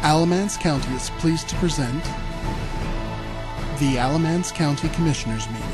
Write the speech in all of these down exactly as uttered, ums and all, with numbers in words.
Alamance County is pleased to present the Alamance County Commissioners Meeting.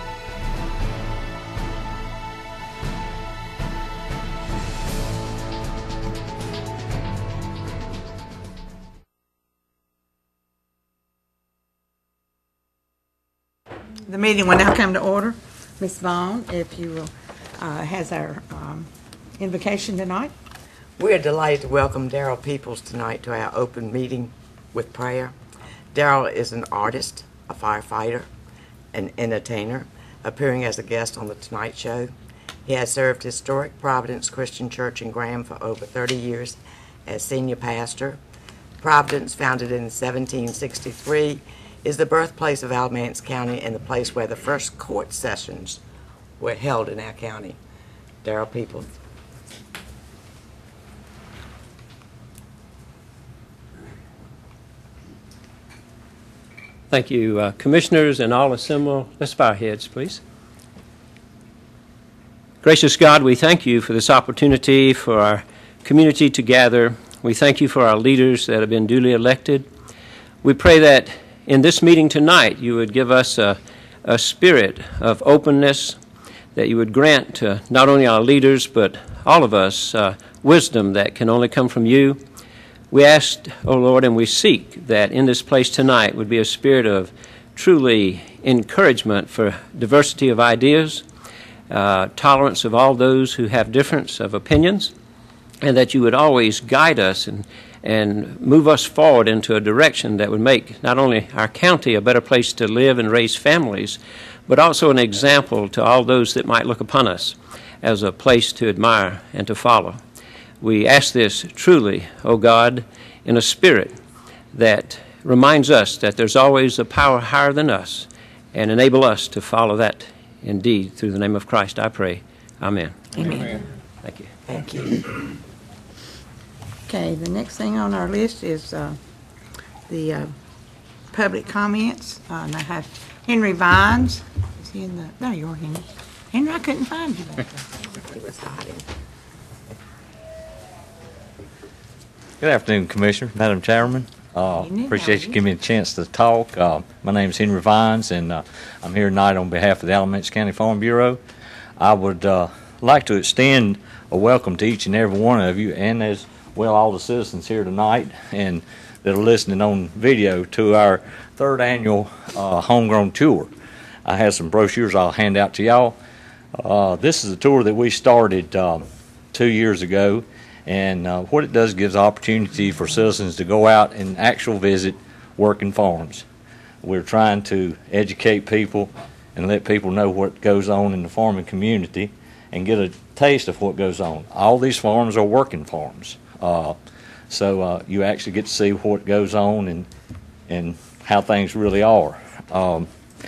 The meeting will now come to order. Miz Vaughn, if you will, uh, has our um, invocation tonight. We are delighted to welcome Daryl Peoples tonight to our open meeting with prayer. Daryl is an artist, a firefighter, an entertainer, appearing as a guest on The Tonight Show. He has served Historic Providence Christian Church in Graham for over thirty years as senior pastor. Providence, founded in seventeen sixty-three, is the birthplace of Alamance County and the place where the first court sessions were held in our county. Daryl Peoples. Thank you, uh, commissioners and all assembled. Let's bow our heads, please. Gracious God, we thank you for this opportunity for our community to gather. We thank you for our leaders that have been duly elected. We pray that in this meeting tonight you would give us a, a spirit of openness, that you would grant to not only our leaders but all of us uh, wisdom that can only come from you. We ask, O Lord, and we seek that in this place tonight would be a spirit of truly encouragement for diversity of ideas, uh, tolerance of all those who have difference of opinions, and that you would always guide us and, and move us forward into a direction that would make not only our county a better place to live and raise families, but also an example to all those that might look upon us as a place to admire and to follow. We ask this truly, O God, in a spirit that reminds us that there's always a power higher than us, and enable us to follow that indeed. Through the name of Christ, I pray. Amen. Amen. Amen. Thank you. Thank you. Okay, the next thing on our list is uh, the uh, public comments. Uh, and I have Henry Vines. Is he in the? There you are, Henry. Henry, I couldn't find you back there. He was hiding. Good afternoon, Commissioner, Madam Chairman. Uh, appreciate you giving me a chance to talk. Uh, my name is Henry Vines, and uh, I'm here tonight on behalf of the Alamance County Farm Bureau. I would uh, like to extend a welcome to each and every one of you, and as well all the citizens here tonight and that are listening on video to our third annual uh, homegrown tour. I have some brochures I'll hand out to y'all. Uh, this is a tour that we started uh, two years ago. And uh, what it does gives opportunity for citizens to go out and actual visit working farms. We're trying to educate people and let people know what goes on in the farming community and get a taste of what goes on. All these farms are working farms. Uh, so uh, you actually get to see what goes on and, and how things really are. Um,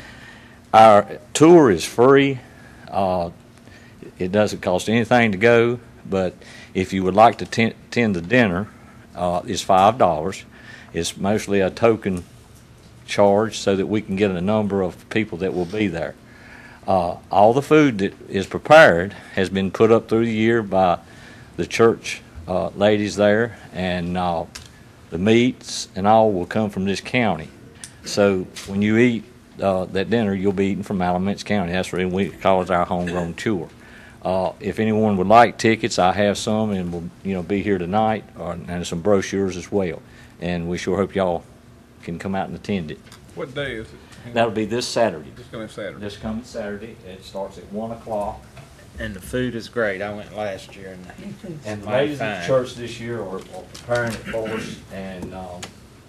our tour is free. Uh, it doesn't cost anything to go, but if you would like to ten- attend the dinner, uh, it's five dollars. It's mostly a token charge so that we can get a number of people that will be there. Uh, all the food that is prepared has been put up through the year by the church uh, ladies there, and uh, the meats and all will come from this county. So when you eat uh, that dinner, you'll be eating from Alamance County. That's what we call it our homegrown tour. Uh, if anyone would like tickets, I have some, and we'll you know be here tonight, or, and some brochures as well. And we sure hope y'all can come out and attend it. What day is it? That'll be this Saturday. This coming Saturday. This coming Saturday. It starts at one o'clock. And the food is great. I went last year, and the And the mighty ladies at fine. the church this year are, are preparing it for us, and um,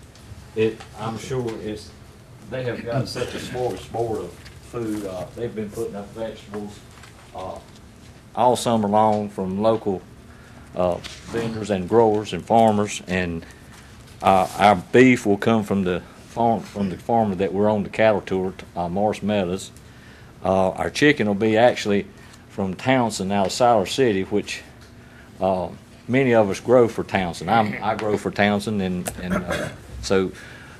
it I'm sure it's they have got such a smorgasbord of food. Uh, they've been putting up vegetables Uh, all summer long from local uh, vendors and growers and farmers, and uh, our beef will come from the farm from the farmer that we're on the cattle tour, uh, Morris Meadows. Uh, our chicken will be actually from Townsend out of Siler City, which uh, many of us grow for Townsend. I'm, I grow for Townsend, and and uh, so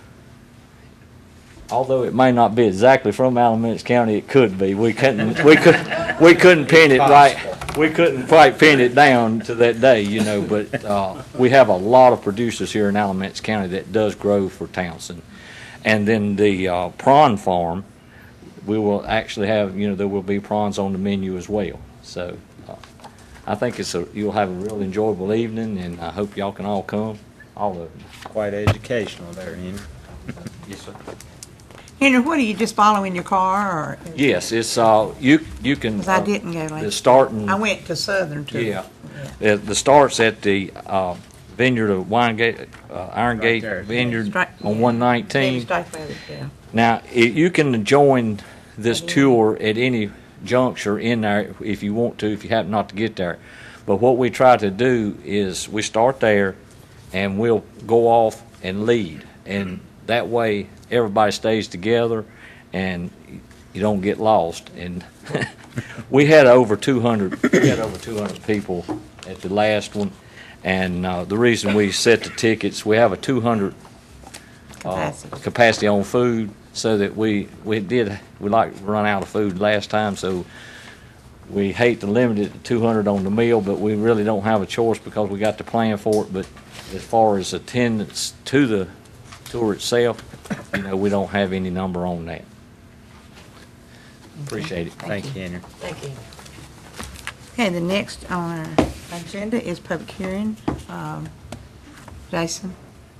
although it may not be exactly from Alamance County, it could be. We couldn't we could we couldn't pin it right we couldn't quite pin it down to that day, you know, but uh, we have a lot of producers here in Alamance County that does grow for Townsend. And then the uh, prawn farm, we will actually have, you know, there will be prawns on the menu as well. So uh, I think it's a, you'll have a real enjoyable evening, and I hope y'all can all come, all of them. Quite educational there, Henry. Yes, sir. Henry, what, are you just following your car, or? Yes, it's, uh, you, you can. Because I uh, didn't go last. The starting. I went to Southern too. Yeah. The, the start's at the uh, Vineyard of Winegate, uh, Iron Right Gate there. Vineyard Strike- on yeah. one Maybe nineteen. strike that, yeah. Now, it, you can join this tour at any juncture in there if you want to, if you happen not to get there. But what we try to do is we start there and we'll go off and lead. And that way everybody stays together and you don't get lost. And we had over two hundred, we had over two hundred people at the last one. And uh, the reason we set the tickets, we have a two hundred uh, Capacity. capacity on food, so that we we did we like run out of food last time, so we hate to limit it to two hundred on the meal, but we really don't have a choice because we got to plan for it. But as far as attendance to the tour itself, you know, we don't have any number on that. Appreciate it. Thank you, Henry. Thank you. Okay, the next on our agenda is public hearing. Um, Jason?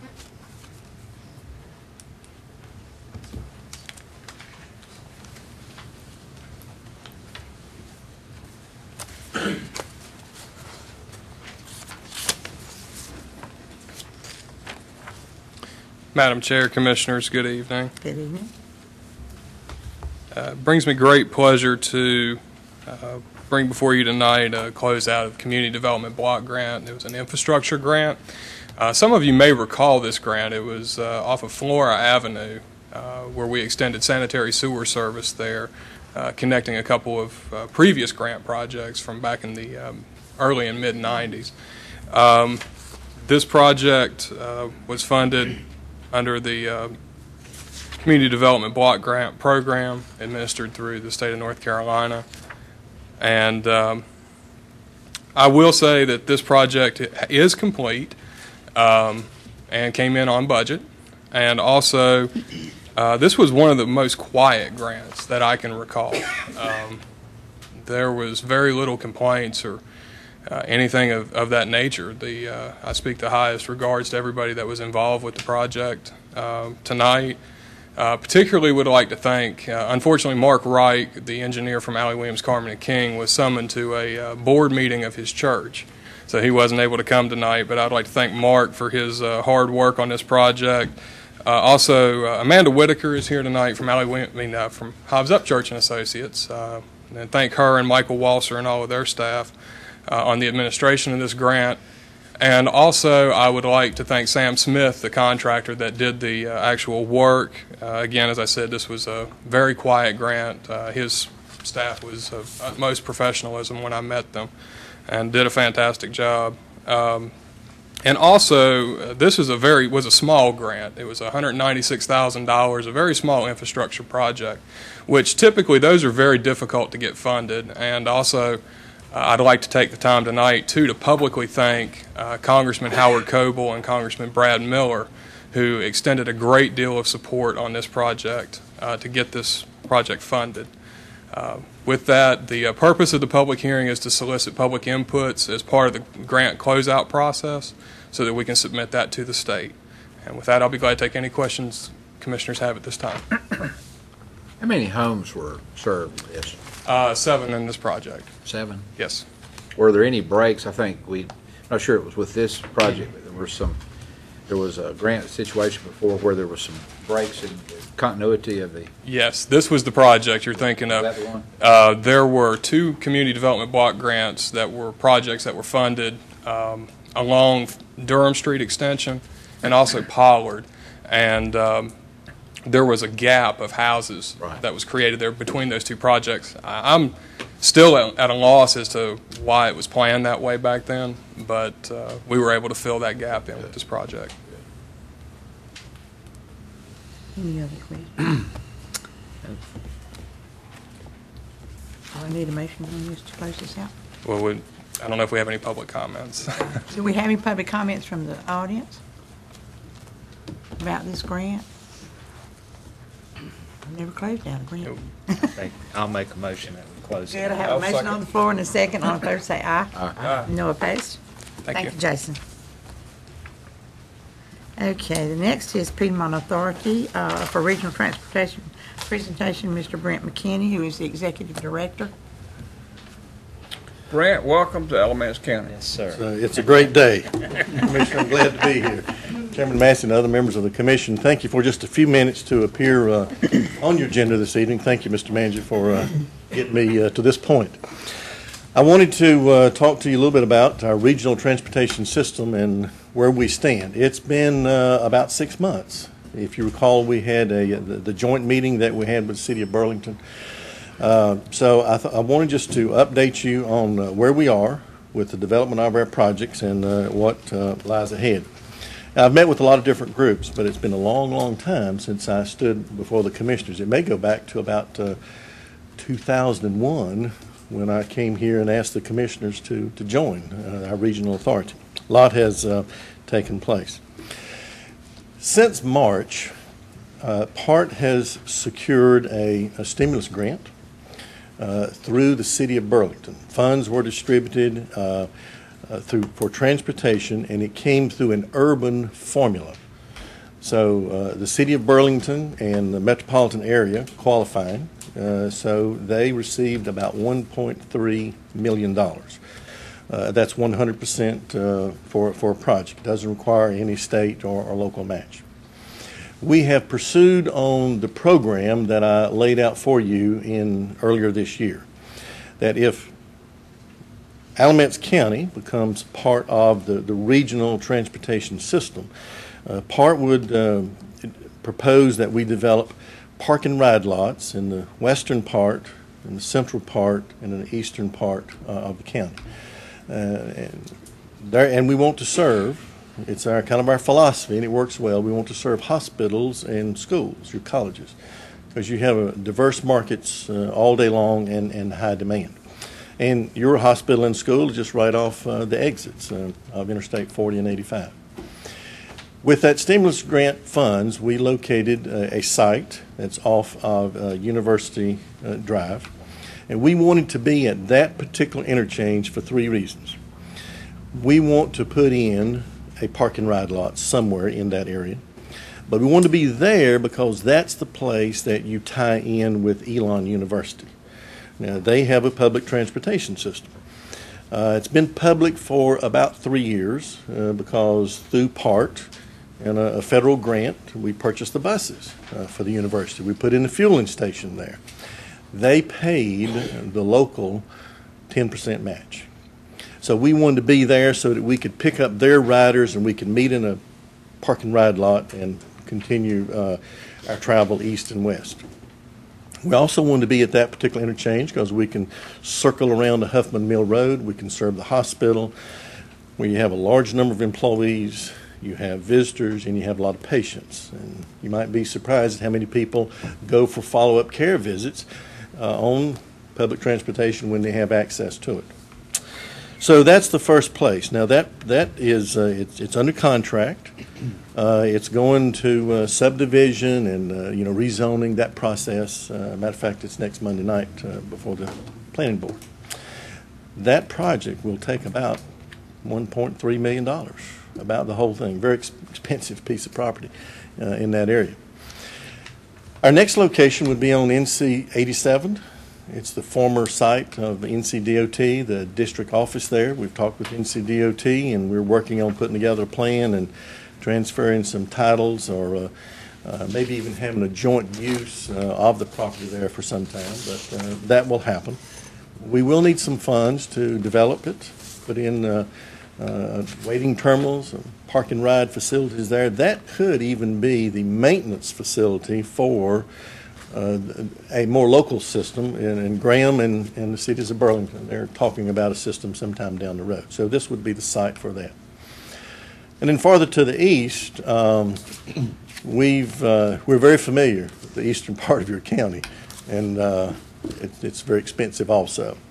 Madam Chair, Commissioners, good evening. Good evening. Uh, It brings me great pleasure to uh, bring before you tonight a closeout of the Community Development Block Grant. It was an infrastructure grant. Uh, Some of you may recall this grant. It was uh, off of Flora Avenue, uh, where we extended sanitary sewer service there, uh, connecting a couple of uh, previous grant projects from back in the um, early and mid nineties. Um, This project uh, was funded under the uh, Community Development Block Grant Program administered through the state of North Carolina. And um, I will say that this project is complete um, and came in on budget. And also, uh, this was one of the most quiet grants that I can recall. Um, there was very little complaints or Uh, anything of, of that nature. The uh, I speak the highest regards to everybody that was involved with the project uh, tonight. Uh, particularly would like to thank, uh, unfortunately, Mark Wright, the engineer from Alley Williams, Carmen and King, was summoned to a uh, board meeting of his church. So he wasn't able to come tonight, but I'd like to thank Mark for his uh, hard work on this project. Uh, also, uh, Amanda Whitaker is here tonight from Alley Williams, I mean, uh, from Hobbs Up Church and Associates. Uh, and thank her and Michael Walser and all of their staff Uh, on the administration of this grant. And also, I would like to thank Sam Smith, the contractor that did the uh, actual work. Uh, again, as I said, this was a very quiet grant. Uh, his staff was of utmost professionalism when I met them and did a fantastic job. Um, and also, uh, this is a very was a small grant. It was one hundred ninety-six thousand dollars, a very small infrastructure project, which typically those are very difficult to get funded. And also, Uh, I'd like to take the time tonight, too, to publicly thank uh, Congressman Howard Coble and Congressman Brad Miller, who extended a great deal of support on this project uh, to get this project funded. Uh, with that, the uh, purpose of the public hearing is to solicit public inputs as part of the grant closeout process so that we can submit that to the state. And with that, I'll be glad to take any questions commissioners have at this time. How many homes were served with this? Uh, seven in this project. Seven? Yes. Were there any breaks? I think we, I'm not sure it was with this project, but there were some, there was a grant situation before where there was some breaks in the continuity of the, Yes, this was the project you're thinking of. is that the one? Uh, there were two community development block grants that were projects that were funded um, along Durham Street Extension and also Pollard. And um, there was a gap of houses Right. that was created there between those two projects. I- I'm still at, at a loss as to why it was planned that way back then, but uh, we were able to fill that gap in with this project. Any other questions? Do I need a motion on this to close this out? Well, we, I don't know if we have any public comments. Do we have any public comments from the audience about this grant? I've never closed down a grant. Okay, I'll make a motion that we close Good, I it. have a motion on the floor and a second. All in favor, say aye. Aye. No opposed? Thank you. Jason. Okay, the next is Piedmont Authority uh, for Regional Transportation presentation, Mister Brent McKinney, who is the Executive Director. Brent, welcome to Alamance County. Yes, sir. Uh, It's a great day. Commissioner, I'm glad to be here. Chairman Massey and other members of the commission, thank you for just a few minutes to appear uh, on your agenda this evening. Thank you, Mister Manager, for uh, getting me uh, to this point. I wanted to uh, talk to you a little bit about our regional transportation system and where we stand. It's been uh, about six months. If you recall, we had a the, the joint meeting that we had with the City of Burlington. Uh, so I, th I wanted just to update you on uh, where we are with the development of our projects and uh, what uh, lies ahead. Now, I've met with a lot of different groups, but it's been a long, long time since I stood before the commissioners. It may go back to about uh, two thousand one when I came here and asked the commissioners to, to join uh, our regional authority. A lot has uh, taken place. Since March, uh, PART has secured a, a stimulus grant uh, through the City of Burlington. Funds were distributed uh, uh, through for transportation, and it came through an urban formula. So uh, the City of Burlington and the metropolitan area qualifying, uh, so they received about one point three million dollars. Uh, that's one hundred percent uh, for, for a project. It doesn't require any state or, or local match. We have pursued on the program that I laid out for you in earlier this year, that if Alamance County becomes part of the, the regional transportation system, uh, PART would uh, propose that we develop park and ride lots in the western part, in the central part, and in the eastern part uh, of the county. Uh, and, there, and we want to serve, it's our kind of our philosophy, and it works well, we want to serve hospitals and schools, your colleges, because you have a diverse markets uh, all day long and, and high demand. And your hospital and school is just right off uh, the exits uh, of Interstate forty and eighty-five. With that stimulus grant funds, we located uh, a site that's off of uh, University uh, Drive. And we wanted to be at that particular interchange for three reasons. We want to put in a park and ride lot somewhere in that area. But we want to be there because that's the place that you tie in with Elon University. Now, they have a public transportation system. Uh, it's been public for about three years uh, because through PART and a, a federal grant, we purchased the buses uh, for the university. We put in a fueling station there. They paid the local ten percent match. So we wanted to be there so that we could pick up their riders and we could meet in a park and ride lot and continue uh, our travel east and west. We also wanted to be at that particular interchange because we can circle around the Huffman Mill Road, we can serve the hospital, where you have a large number of employees, you have visitors, and you have a lot of patients. And you might be surprised at how many people go for follow-up care visits uh, on public transportation when they have access to it. So that's the first place. Now that that is uh, it's, it's under contract. Uh, it's going to uh, subdivision and uh, you know rezoning, that process. Uh, matter of fact, it's next Monday night uh, before the planning board. That project will take about one point three million dollars. About the whole thing. Very ex expensive piece of property uh, in that area. Our next location would be on N C eighty-seven. It's the former site of N C D O T, the district office there. We've talked with N C D O T, and we're working on putting together a plan and transferring some titles, or uh, uh, maybe even having a joint use uh, of the property there for some time, but uh, that will happen. We will need some funds to develop it, put in uh, uh, waiting terminals, and park and ride facilities there. That could even be the maintenance facility for Uh, a more local system, and, and Graham and, and the cities of Burlington, they're talking about a system sometime down the road. So this would be the site for that. And then farther to the east, um, we've, uh, we're very familiar with the eastern part of your county, and uh, it, it's very expensive also.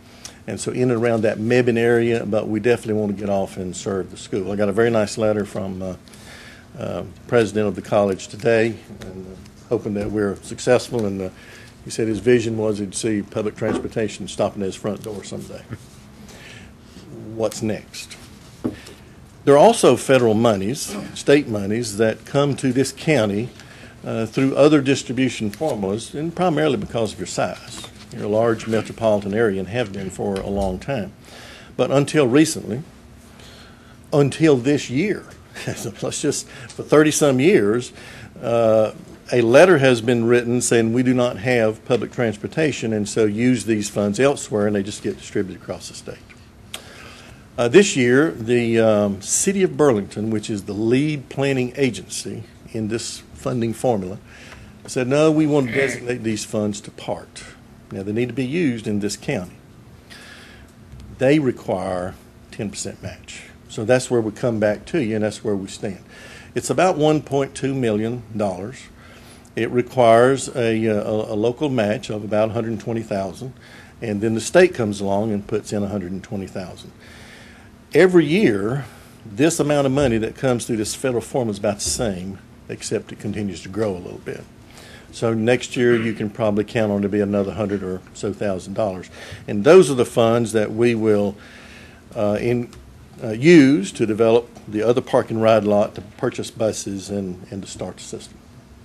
and so in and around that Mebane area, but we definitely want to get off and serve the school. I got a very nice letter from uh, uh, president of the college today, and uh, hoping that we're successful, and uh, he said his vision was he'd see public transportation stopping at his front door someday. What's next? There are also federal monies, state monies, that come to this county uh, through other distribution formulas, and primarily because of your size. You're a large metropolitan area and have been for a long time. But until recently, until this year, let's just, for thirty-some years, uh, a letter has been written saying we do not have public transportation, and so use these funds elsewhere, and they just get distributed across the state. Uh, this year, the um, City of Burlington, which is the lead planning agency in this funding formula, said, no, we want to designate these funds to PART. Now, they need to be used in this county. They require ten percent match. So that's where we come back to you, and that's where we stand. It's about one point two million dollars. It requires a, a, a local match of about one hundred twenty thousand dollars, and then the state comes along and puts in one hundred twenty thousand dollars. Every year, this amount of money that comes through this federal formula is about the same, except it continues to grow a little bit. So next year, you can probably count on to be another hundred or so thousand dollars. And those are the funds that we will uh, in, uh, use to develop the other park and ride lot, to purchase buses, and, and to start the system.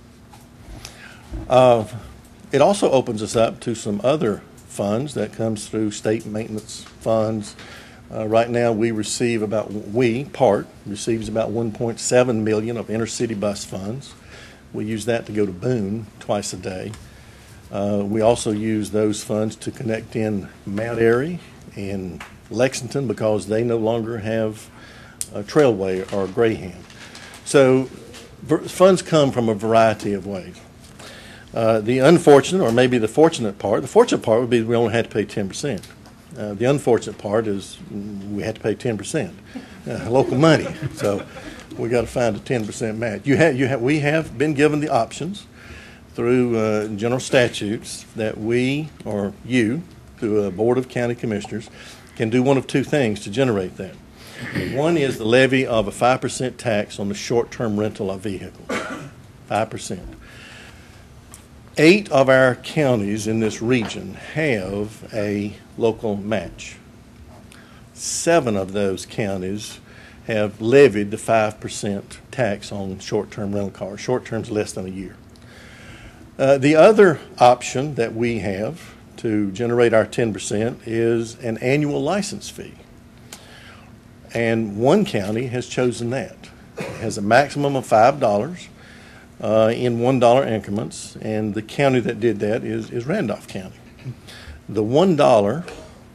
Uh, it also opens us up to some other funds that comes through state maintenance funds. Uh, right now, we receive about, we, PART, receives about one point seven million dollars of intercity bus funds. We use that to go to Boone twice a day. Uh, we also use those funds to connect in Mount Airy and Lexington because they no longer have a Trailway or a Greyhound. So funds come from a variety of ways. Uh, the unfortunate, or maybe the fortunate part, the fortunate part would be we only had to pay ten percent. Uh, the unfortunate part is we had to pay ten percent uh, local money. So we got to find a ten percent match. You have, you have, we have been given the options through uh, general statutes that we, or you, through a board of county commissioners, can do one of two things to generate that. One is the levy of a five percent tax on the short-term rental of vehicles, five percent. Eight of our counties in this region have a local match. Seven of those counties have levied the five percent tax on short-term rental cars. Short-term's less than a year. Uh, the other option that we have to generate our ten percent is an annual license fee. And one county has chosen that. It has a maximum of five dollars. Uh, in one dollar increments, and the county that did that is, is Randolph County. The one dollar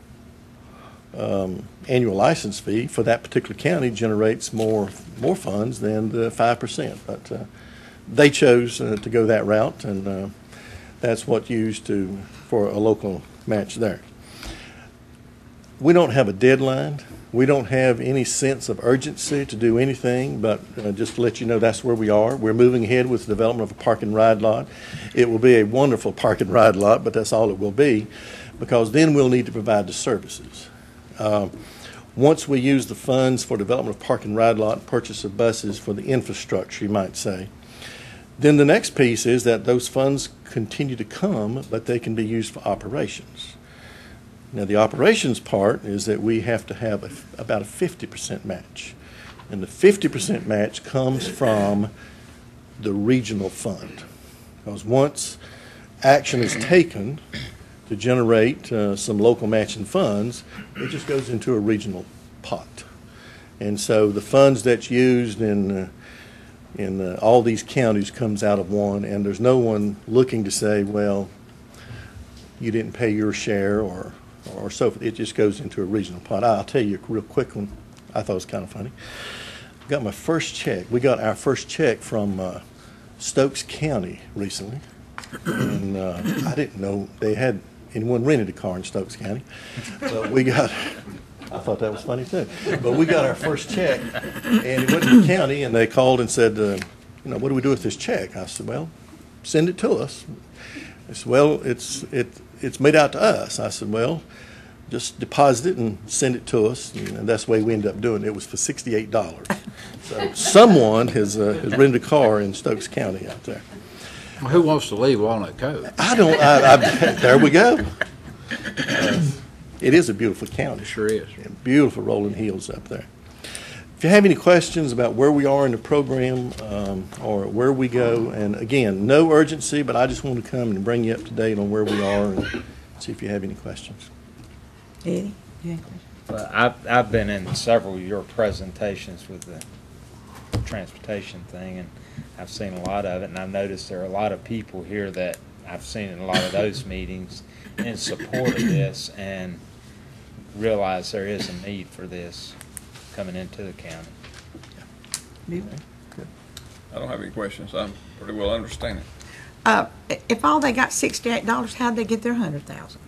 um, annual license fee for that particular county generates more more funds than the five percent, but uh, they chose uh, to go that route, and uh, that's what's used to for a local match there. We don't have a deadline. We don't have any sense of urgency to do anything, but uh, just to let you know that's where we are. We're moving ahead with the development of a park and ride lot. It will be a wonderful park and ride lot, but that's all it will be, because then we'll need to provide the services. Uh, once we use the funds for development of park and ride lot, purchase of buses for the infrastructure, you might say, then the next piece is that those funds continue to come, but they can be used for operations. Now, the operations part is that we have to have a, about a fifty percent match. And the fifty percent match comes from the regional fund. Because once action is taken to generate uh, some local matching funds, it just goes into a regional pot. And so the funds that's used in, uh, in uh, all these counties comes out of one, and there's no one looking to say, well, you didn't pay your share, or or so forth. It just goes into a regional pot. I'll tell you a real quick one. I thought it was kind of funny. I got my first check. We got our first check from uh, Stokes County recently, and uh, I didn't know they had anyone rented a car in Stokes County. But we got, I thought that was funny too. But we got our first check, and it went to the county, and they called and said, uh, you know, what do we do with this check? I said, well, send it to us. They said, well, it's it. It's made out to us. I said, well, just deposit it and send it to us, and that's the way we ended up doing it. It was for sixty-eight dollars. So someone has, uh, has rented a car in Stokes County out there. Well, who wants to leave Walnut Cove? I don't, I, I, there we go. Uh, It is a beautiful county. It sure is. And beautiful rolling hills up there. If you have any questions about where we are in the program um, or where we go, and again, no urgency, but I just want to come and bring you up to date on where we are and see if you have any questions. Eddie, you have a question? Well, I've, I've been in several of your presentations with the transportation thing, and I've seen a lot of it, and I've noticed there are a lot of people here that I've seen in a lot of those meetings in support of this, and realize there is a need for this coming into the county. I don't have any questions. I pretty well understand it. Uh, if all they got sixty-eight dollars, how'd they get their hundred thousand?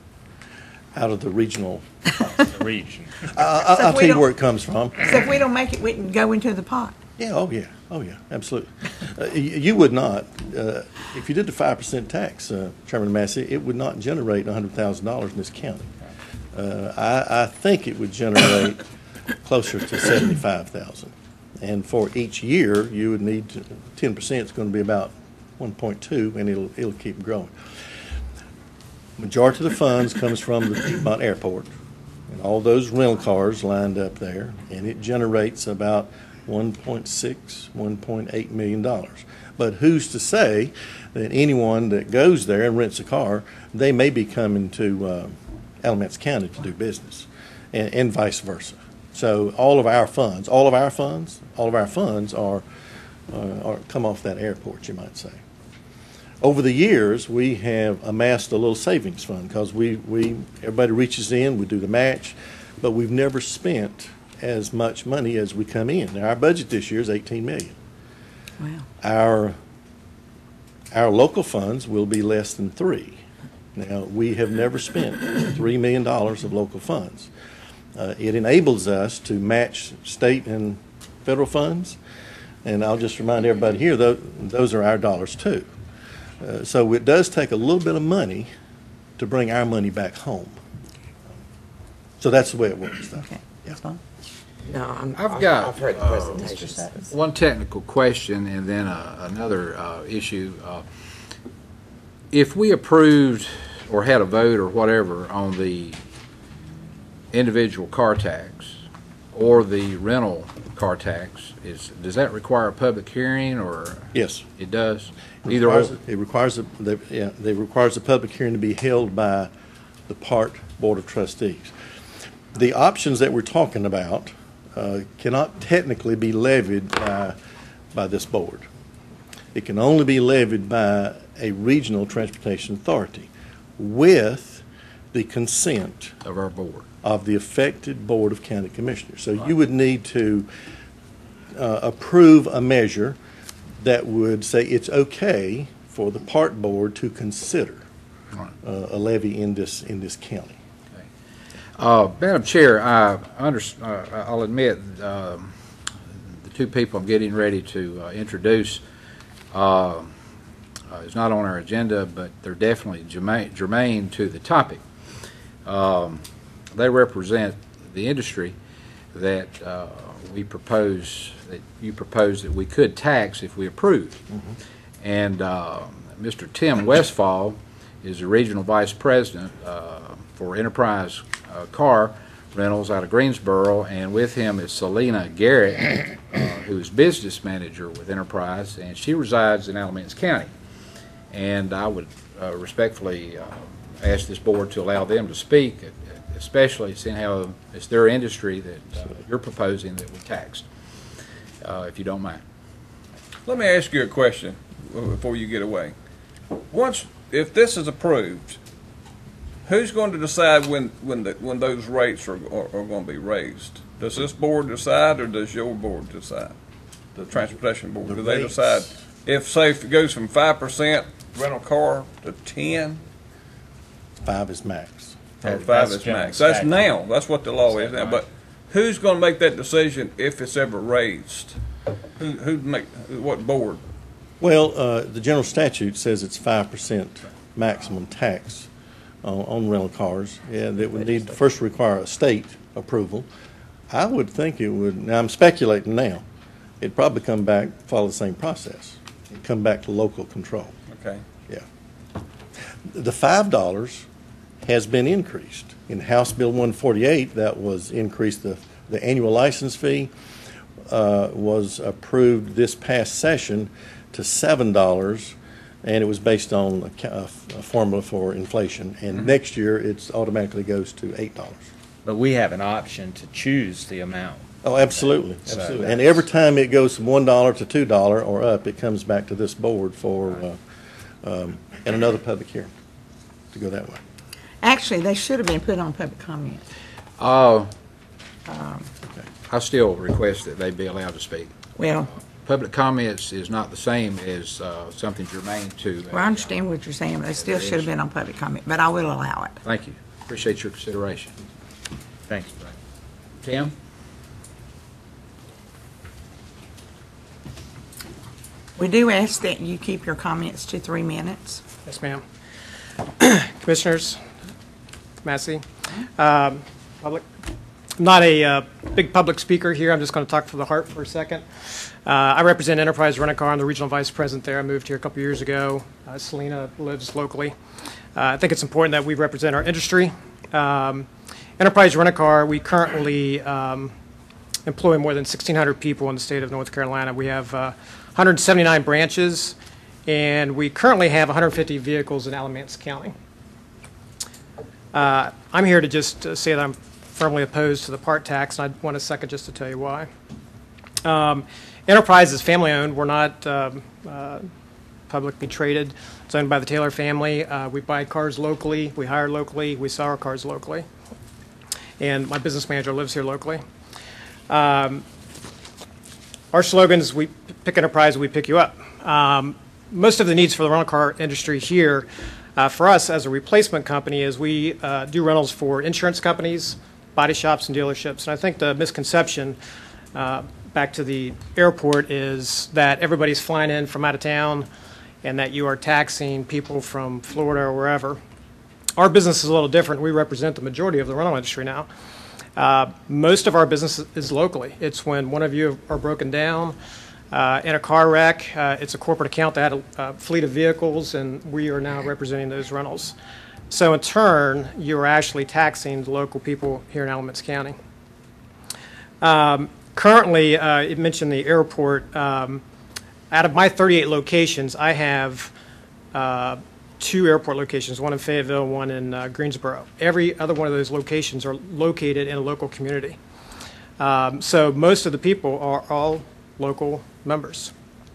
Out of the regional, The region. uh, So I'll if we tell you don't- where it comes from. So if we don't make it, we can go into the pot. Yeah, oh yeah, oh yeah, absolutely. Uh, y- you would not, uh, if you did the five percent tax, uh, Chairman Massey, it would not generate one hundred thousand dollars in this county. Uh, I, I think it would generate closer to seventy-five thousand. And for each year, you would need to, ten percent is going to be about one point two, and it'll, it'll keep growing. Majority of the funds comes from the Piedmont Airport, and all those rental cars lined up there, and it generates about one point six, one point eight million dollars. But who's to say that anyone that goes there and rents a car, they may be coming to uh, Alamance County to do business, and, and vice versa. So all of our funds, all of our funds, all of our funds are, uh, are come off that airport, you might say. Over the years, we have amassed a little savings fund because we, we everybody reaches in, we do the match, but we've never spent as much money as we come in. Now, our budget this year is eighteen million dollars. Wow. Our, our local funds will be less than three. Now, we have never spent three million dollars of local funds. Uh, it enables us to match state and federal funds, and I'll just remind everybody here, tho- those are our dollars too. Uh, so it does take a little bit of money to bring our money back home. So that's the way it works, though. Okay, that's fine. No, I'm, I've I've got, I've heard the uh, presentations. One technical question and then uh, another uh, issue. Uh, If we approved or had a vote or whatever on the individual car tax or the rental car tax, is, does that require a public hearing or? Yes. It does? It Either requires, or? it requires, a, they, yeah, they requires a public hearing to be held by the Park Board of Trustees. The options that we're talking about uh, cannot technically be levied by, by this board. It can only be levied by a regional transportation authority with the consent Of our board. of the affected Board of County Commissioners. So you would need to uh, approve a measure that would say it's okay for the Park Board to consider Right. uh, a levy in this, in this county. Uh, Madam Chair, I under, uh, I'll admit, um, the two people I'm getting ready to uh, introduce uh, uh, is not on our agenda, but they're definitely germane, germane to the topic. Um, they represent the industry that uh, we propose, that you propose that we could tax if we approved. Mm-hmm. And uh, Mister Tim Westfall is the Regional Vice President uh, for Enterprise uh, Car Rentals out of Greensboro, and with him is Selena Garrett, uh, who is Business Manager with Enterprise, and she resides in Alamance County. And I would uh, respectfully uh, ask this board to allow them to speak, especially seeing how it's their industry that uh, you're proposing that we tax, uh, if you don't mind. Let me ask you a question before you get away. Once, if this is approved, who's going to decide when, when, the, when those rates are, are, are going to be raised? Does this board decide, or does your board decide? The transportation board, The do they rates. decide? If, say, if it goes from five percent rental car to ten, Five is max. or That- five that's is general max? That's statute. now, that's what the law Is is that now, right? but who's going to make that decision if it's ever raised? Who, who make, what board? Well, uh, the general statute says it's five percent maximum tax on, on rental cars. Yeah, that would need to first require a state approval. I would think it would, now I'm speculating now, it'd probably come back, follow the same process. It'd come back to local control. Okay. Yeah. The five dollars has been increased. In House Bill one forty-eight, that was increased, the, the annual license fee uh, was approved this past session to seven dollars, and it was based on a, ca- a formula for inflation. And Mhm. next year, it's automatically goes to eight dollars. But we have an option to choose the amount. Oh, absolutely, So absolutely. that's- And every time it goes from one dollar to two dollars or up, it comes back to this board for, uh, um, and another public hearing to go that way. Actually, they should have been put on public comment. Uh, Um, I still request that they be allowed to speak. Well, Public comments is not the same as uh, something germane to. well, I understand what you're saying, but they still should have been on public comment, but I will allow it. Thank you. Appreciate your consideration. Thank you. Tim? We do ask that you keep your comments to three minutes. Yes, ma'am. Commissioners, Massey, um, public. I'm not a uh, big public speaker here. I'm just going to talk for the heart for a second. Uh, I represent Enterprise Rent-A-Car. I'm the regional vice president there. I moved here a couple years ago. Uh, Selena lives locally. Uh, I think it's important that we represent our industry. Um, Enterprise Rent-A-Car, we currently um, employ more than sixteen hundred people in the state of North Carolina. We have uh, one hundred seventy-nine branches, and we currently have one hundred fifty vehicles in Alamance County. Uh, I'm here to just uh, say that I'm firmly opposed to the part tax, and I want a second just to tell you why. Um, Enterprise is family-owned. We're not um, uh, publicly traded. It's owned by the Taylor family. Uh, we buy cars locally. We hire locally. We sell our cars locally. And my business manager lives here locally. Um, our slogan is, we pick Enterprise, we pick you up. Um, most of the needs for the rental car industry here, uh, for us as a replacement company, is we uh, do rentals for insurance companies, body shops, and dealerships. And I think the misconception, uh, back to the airport, is that everybody's flying in from out of town and that you are taxing people from Florida or wherever. Our business is a little different. We represent the majority of the rental industry now. Uh, most of our business is locally. It's when one of you are broken down uh, in a car wreck. Uh, it's a corporate account that had a, a fleet of vehicles, and we are now representing those rentals. So in turn, you are actually taxing the local people here in Alamance County. Um, currently, uh, it mentioned the airport. Um, out of my thirty-eight locations, I have uh, two airport locations, one in Fayetteville, one in uh, Greensboro. Every other one of those locations are located in a local community. Um, so most of the people are all local members.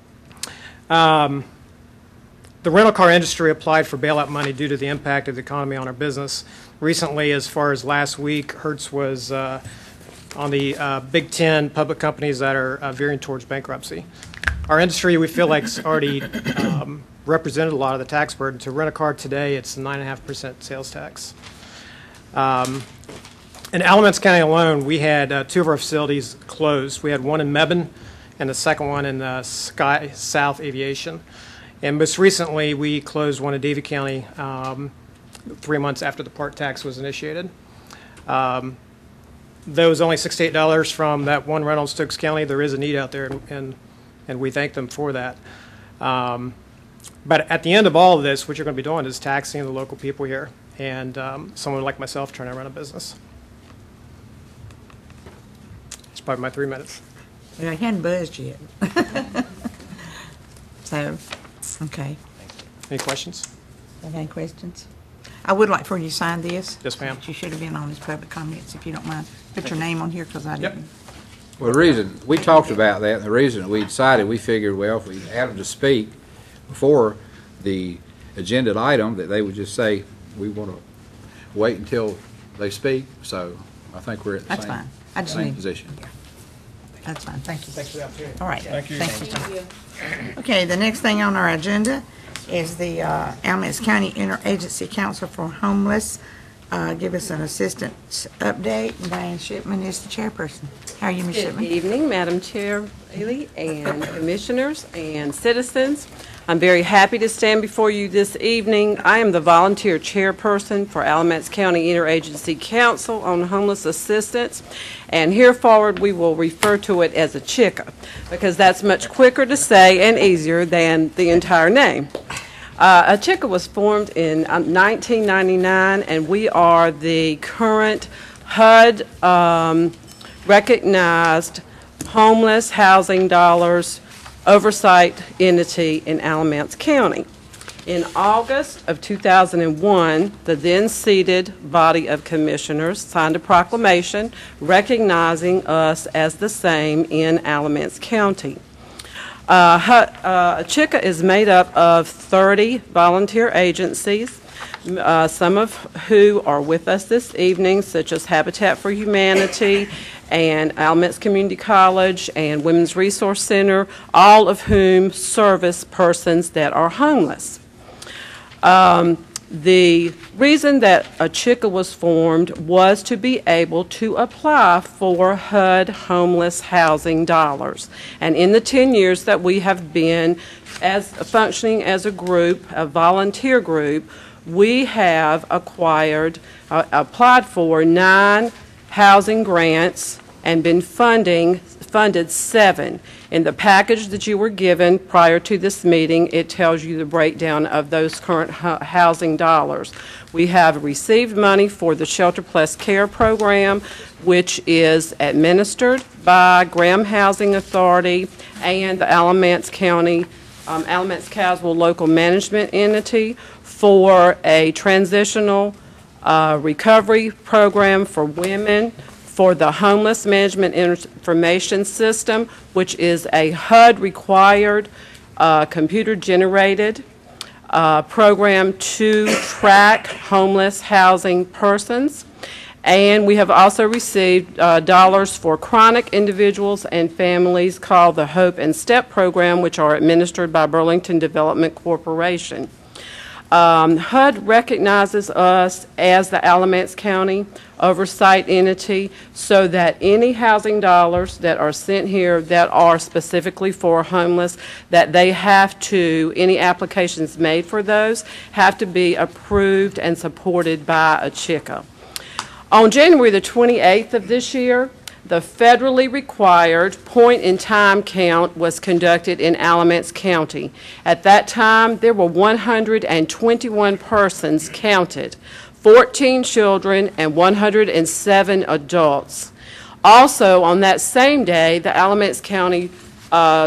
Um, the rental car industry applied for bailout money due to the impact of the economy on our business. Recently, as far as last week, Hertz was uh, on the uh, Big Ten public companies that are uh, veering towards bankruptcy. Our industry, we feel like, has already um, represented a lot of the tax burden. To rent a car today, it's nine point five percent sales tax. Um, in Alamance County alone, we had uh, two of our facilities closed. We had one in Mebane and the second one in uh, Sky South Aviation. And most recently, we closed one in Davie County um, three months after the part tax was initiated. Um, though it was only sixty-eight dollars from that one rental in Stokes County, there is a need out there, and, and, and we thank them for that. Um, But at the end of all of this, what you're going to be doing is taxing the local people here, and um, someone like myself trying to run a business. It's probably my three minutes. You know, he hadn't buzzed yet. So, okay. Any questions? Any questions? I would like for you to sign this. Yes, ma'am. You should have been on his public comments, if you don't mind. Put your name on here, because I Yep. didn't. Well, the reason, we talked about that, and the reason we decided, we figured, well, if we had them to speak before the agenda item, that they would just say, we want to wait until they speak, so I think we're at the That's same, fine. I just same need- position. That's fine, thank you. Thanks for the opportunity. All right. Thank you. Thank you. Okay, the next thing on our agenda is the uh, Alamance County Interagency Council for Homeless uh, give us an assistance update. Diane Shipman is the chairperson. How are you, Miz Good Shipman? evening, Madam Chair Bailey and commissioners and citizens. I'm very happy to stand before you this evening. I am the volunteer chairperson for Alamance County Interagency Council on Homeless Assistance, and here forward we will refer to it as a C H I C A because that's much quicker to say and easier than the entire name. Uh, a C H I C A was formed in uh, nineteen ninety-nine, and we are the current H U D um, recognized homeless housing dollars oversight entity in Alamance County. In August of two thousand one, the then seated body of commissioners signed a proclamation recognizing us as the same in Alamance County. Uh, uh, C H I C A is made up of thirty volunteer agencies, uh, some of who are with us this evening, such as Habitat for Humanity and Alamance Community College and Women's Resource Center, all of whom service persons that are homeless. Um, the reason that a C H I C A was formed was to be able to apply for H U D homeless housing dollars. And in the ten years that we have been as functioning as a group, a volunteer group, we have acquired, uh, applied for nine housing grants and been funding, funded seven. In the package that you were given prior to this meeting, it tells you the breakdown of those current housing dollars. We have received money for the Shelter Plus Care program, which is administered by Graham Housing Authority and the Alamance County, um, Alamance Caswell Local Management Entity for a transitional uh, recovery program for women, for the Homeless Management Information System, which is a H U D-required, uh, computer-generated uh, program to track homeless housing persons. And we have also received uh, dollars for chronic individuals and families called the Hope and Step program, which are administered by Burlington Development Corporation. Um, H U D recognizes us as the Alamance County oversight entity so that any housing dollars that are sent here that are specifically for homeless, that they have to, any applications made for those, have to be approved and supported by a C H I C A. On January the twenty-eighth of this year, the federally required point-in-time count was conducted in Alamance County. At that time, there were one hundred twenty-one persons counted, fourteen children and one hundred seven adults. Also, on that same day, the Alamance County uh,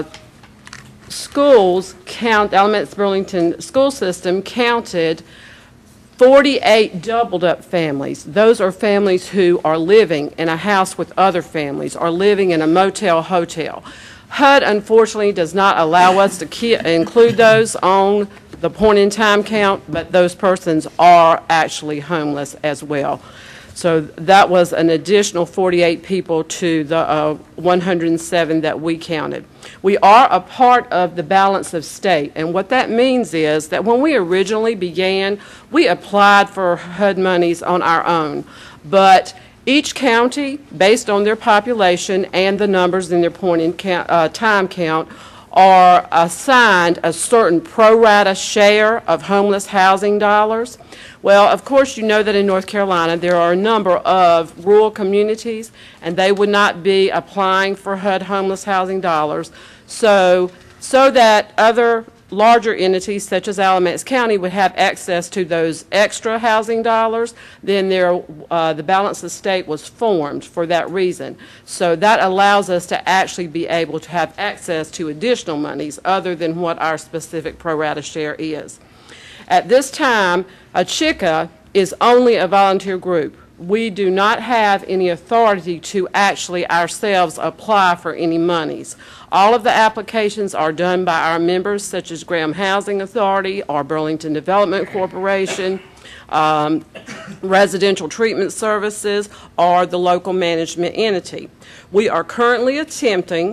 schools count, Alamance Burlington school system counted forty-eight doubled-up families. Those are families who are living in a house with other families, or living in a motel, hotel. H U D, unfortunately, does not allow us to ke- include those on the point-in-time count, but those persons are actually homeless as well. So that was an additional forty-eight people to the uh, one hundred seven that we counted. We are a part of the balance of state, and what that means is that when we originally began, we applied for H U D monies on our own, but each county, based on their population and the numbers in their point-in-time uh, time count, are assigned a certain pro rata share of homeless housing dollars. Well, of course, you know that in North Carolina there are a number of rural communities, and they would not be applying for H U D homeless housing dollars. So, so that other larger entities such as Alamance County would have access to those extra housing dollars, then there, uh, the balance of state was formed for that reason. So that allows us to actually be able to have access to additional monies other than what our specific pro rata share is. At this time, a C H I C A is only a volunteer group. We do not have any authority to actually ourselves apply for any monies. All of the applications are done by our members, such as Graham Housing Authority or Burlington Development Corporation, um, Residential Treatment Services, or the local management entity. We are currently attempting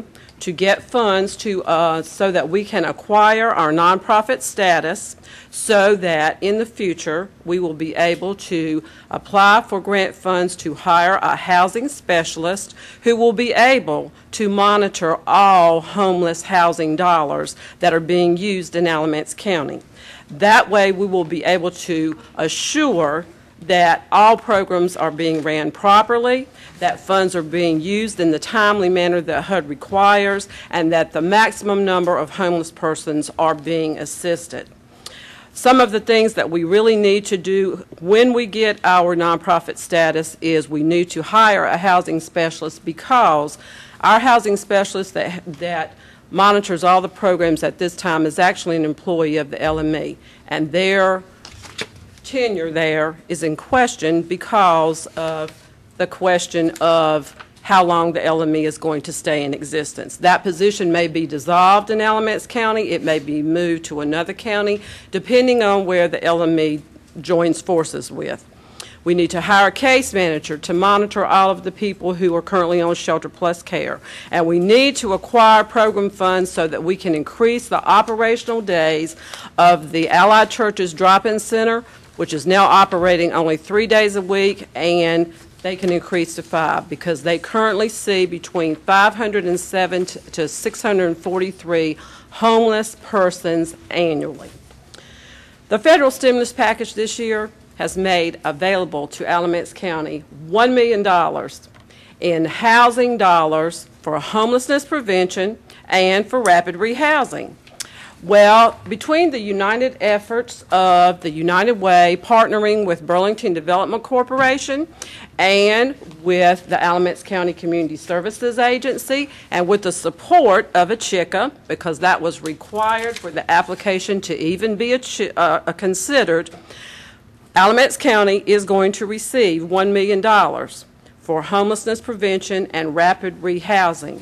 to get funds to, uh, so that we can acquire our nonprofit status, so that in the future we will be able to apply for grant funds to hire a housing specialist who will be able to monitor all homeless housing dollars that are being used in Alamance County. That way we will be able to assure that all programs are being ran properly, that funds are being used in the timely manner that H U D requires, and that the maximum number of homeless persons are being assisted. Some of the things that we really need to do when we get our nonprofit status is we need to hire a housing specialist, because our housing specialist that, that monitors all the programs at this time is actually an employee of the L M E, and their tenure there is in question because of the question of how long the L M E is going to stay in existence. That position may be dissolved in Alamance County. It may be moved to another county, depending on where the L M E joins forces with. We need to hire a case manager to monitor all of the people who are currently on Shelter Plus care. And we need to acquire program funds so that we can increase the operational days of the Allied Churches Drop-In Center, which is now operating only three days a week, and they can increase to five, because they currently see between five hundred seven to six hundred forty-three homeless persons annually. The federal stimulus package this year has made available to Alamance County one million dollars in housing dollars for homelessness prevention and for rapid rehousing. Well, between the united efforts of the United Way partnering with Burlington Development Corporation and with the Alamance County Community Services Agency and with the support of A C H I C A, because that was required for the application to even be a, uh, considered, Alamance County is going to receive one million dollars for homelessness prevention and rapid rehousing.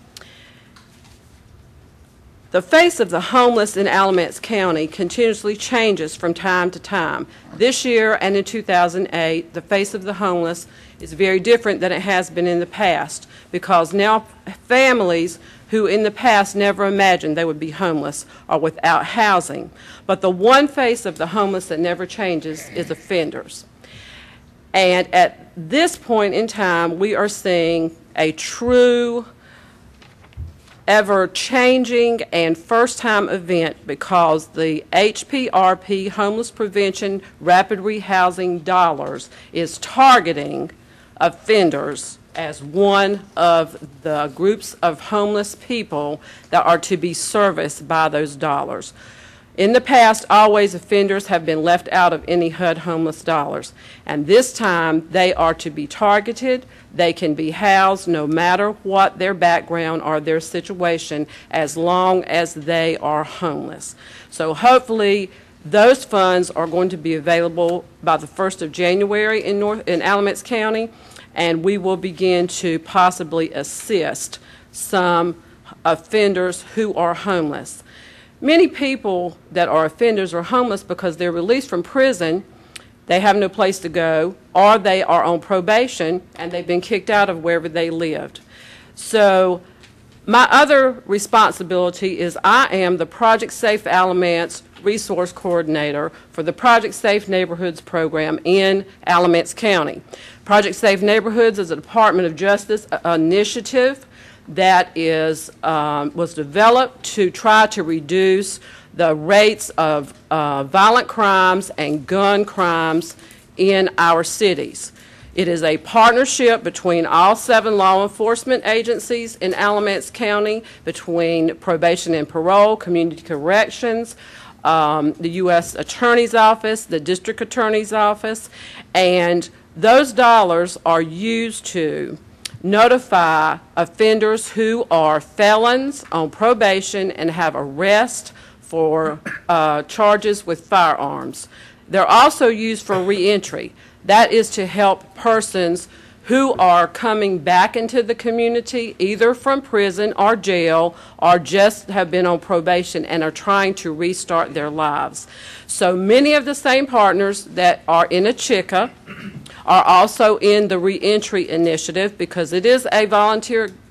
The face of the homeless in Alamance County continuously changes from time to time. This year and in two thousand eight, the face of the homeless is very different than it has been in the past, because now families who in the past never imagined they would be homeless are without housing. But the one face of the homeless that never changes is offenders. And at this point in time, we are seeing a true ever-changing and first-time event, because the H P R P Homeless Prevention Rapid Rehousing dollars is targeting offenders as one of the groups of homeless people that are to be serviced by those dollars. In the past, always offenders have been left out of any H U D homeless dollars, and this time they are to be targeted. They can be housed no matter what their background or their situation, as long as they are homeless. So hopefully those funds are going to be available by the first of January in North in Alamance County, and we will begin to possibly assist some offenders who are homeless. Many people that are offenders are homeless because they're released from prison, they have no place to go, or they are on probation and they've been kicked out of wherever they lived. So my other responsibility is I am the Project Safe Alamance Resource Coordinator for the Project Safe Neighborhoods program in Alamance County. Project Safe Neighborhoods is a Department of Justice initiative that is um, was developed to try to reduce the rates of uh, violent crimes and gun crimes in our cities. It is a partnership between all seven law enforcement agencies in Alamance County, between probation and parole, community corrections, um, the U S Attorney's Office, the District Attorney's Office, and those dollars are used to notify offenders who are felons on probation and have arrest for uh, charges with firearms. They're also used for reentry. That is to help persons who are coming back into the community, either from prison or jail, or just have been on probation and are trying to restart their lives. So many of the same partners that are in A C H I C A are also in the reentry initiative, because it is a volunteer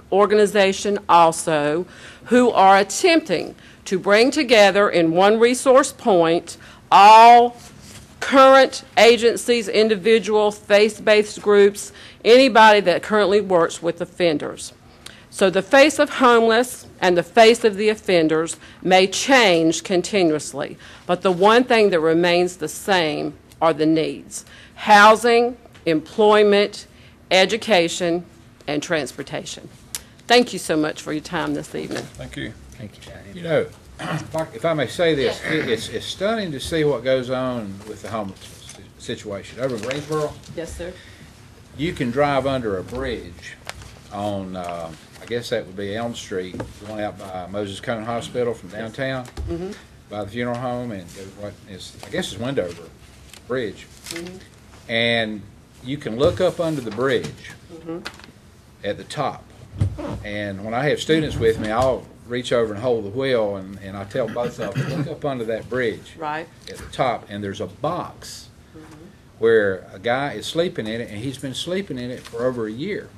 organization also, who are attempting to bring together in one resource point all current agencies, individual, faith-based groups, anybody that currently works with offenders. So the face of homeless and the face of the offenders may change continuously, but the one thing that remains the same are the needs: housing, employment, education, and transportation. Thank you so much for your time this evening. Thank you. Thank you, Diane. You know, if I, if I may say this, it, it's, it's stunning to see what goes on with the homeless situation. Over in Greensboro, Yes, sir. you can drive under a bridge on, uh, I guess that would be Elm Street, going out by Moses Cone Hospital from downtown, Mm-hmm. by the funeral home, and go what is, I guess it's Wendover Bridge. Mm-hmm. And you can look up under the bridge Mm-hmm. at the top. And when I have students with me, I'll reach over and hold the wheel, and, and I tell both of them, look up under that bridge Right. at the top, and there's a box where a guy is sleeping in it, and he's been sleeping in it for over a year.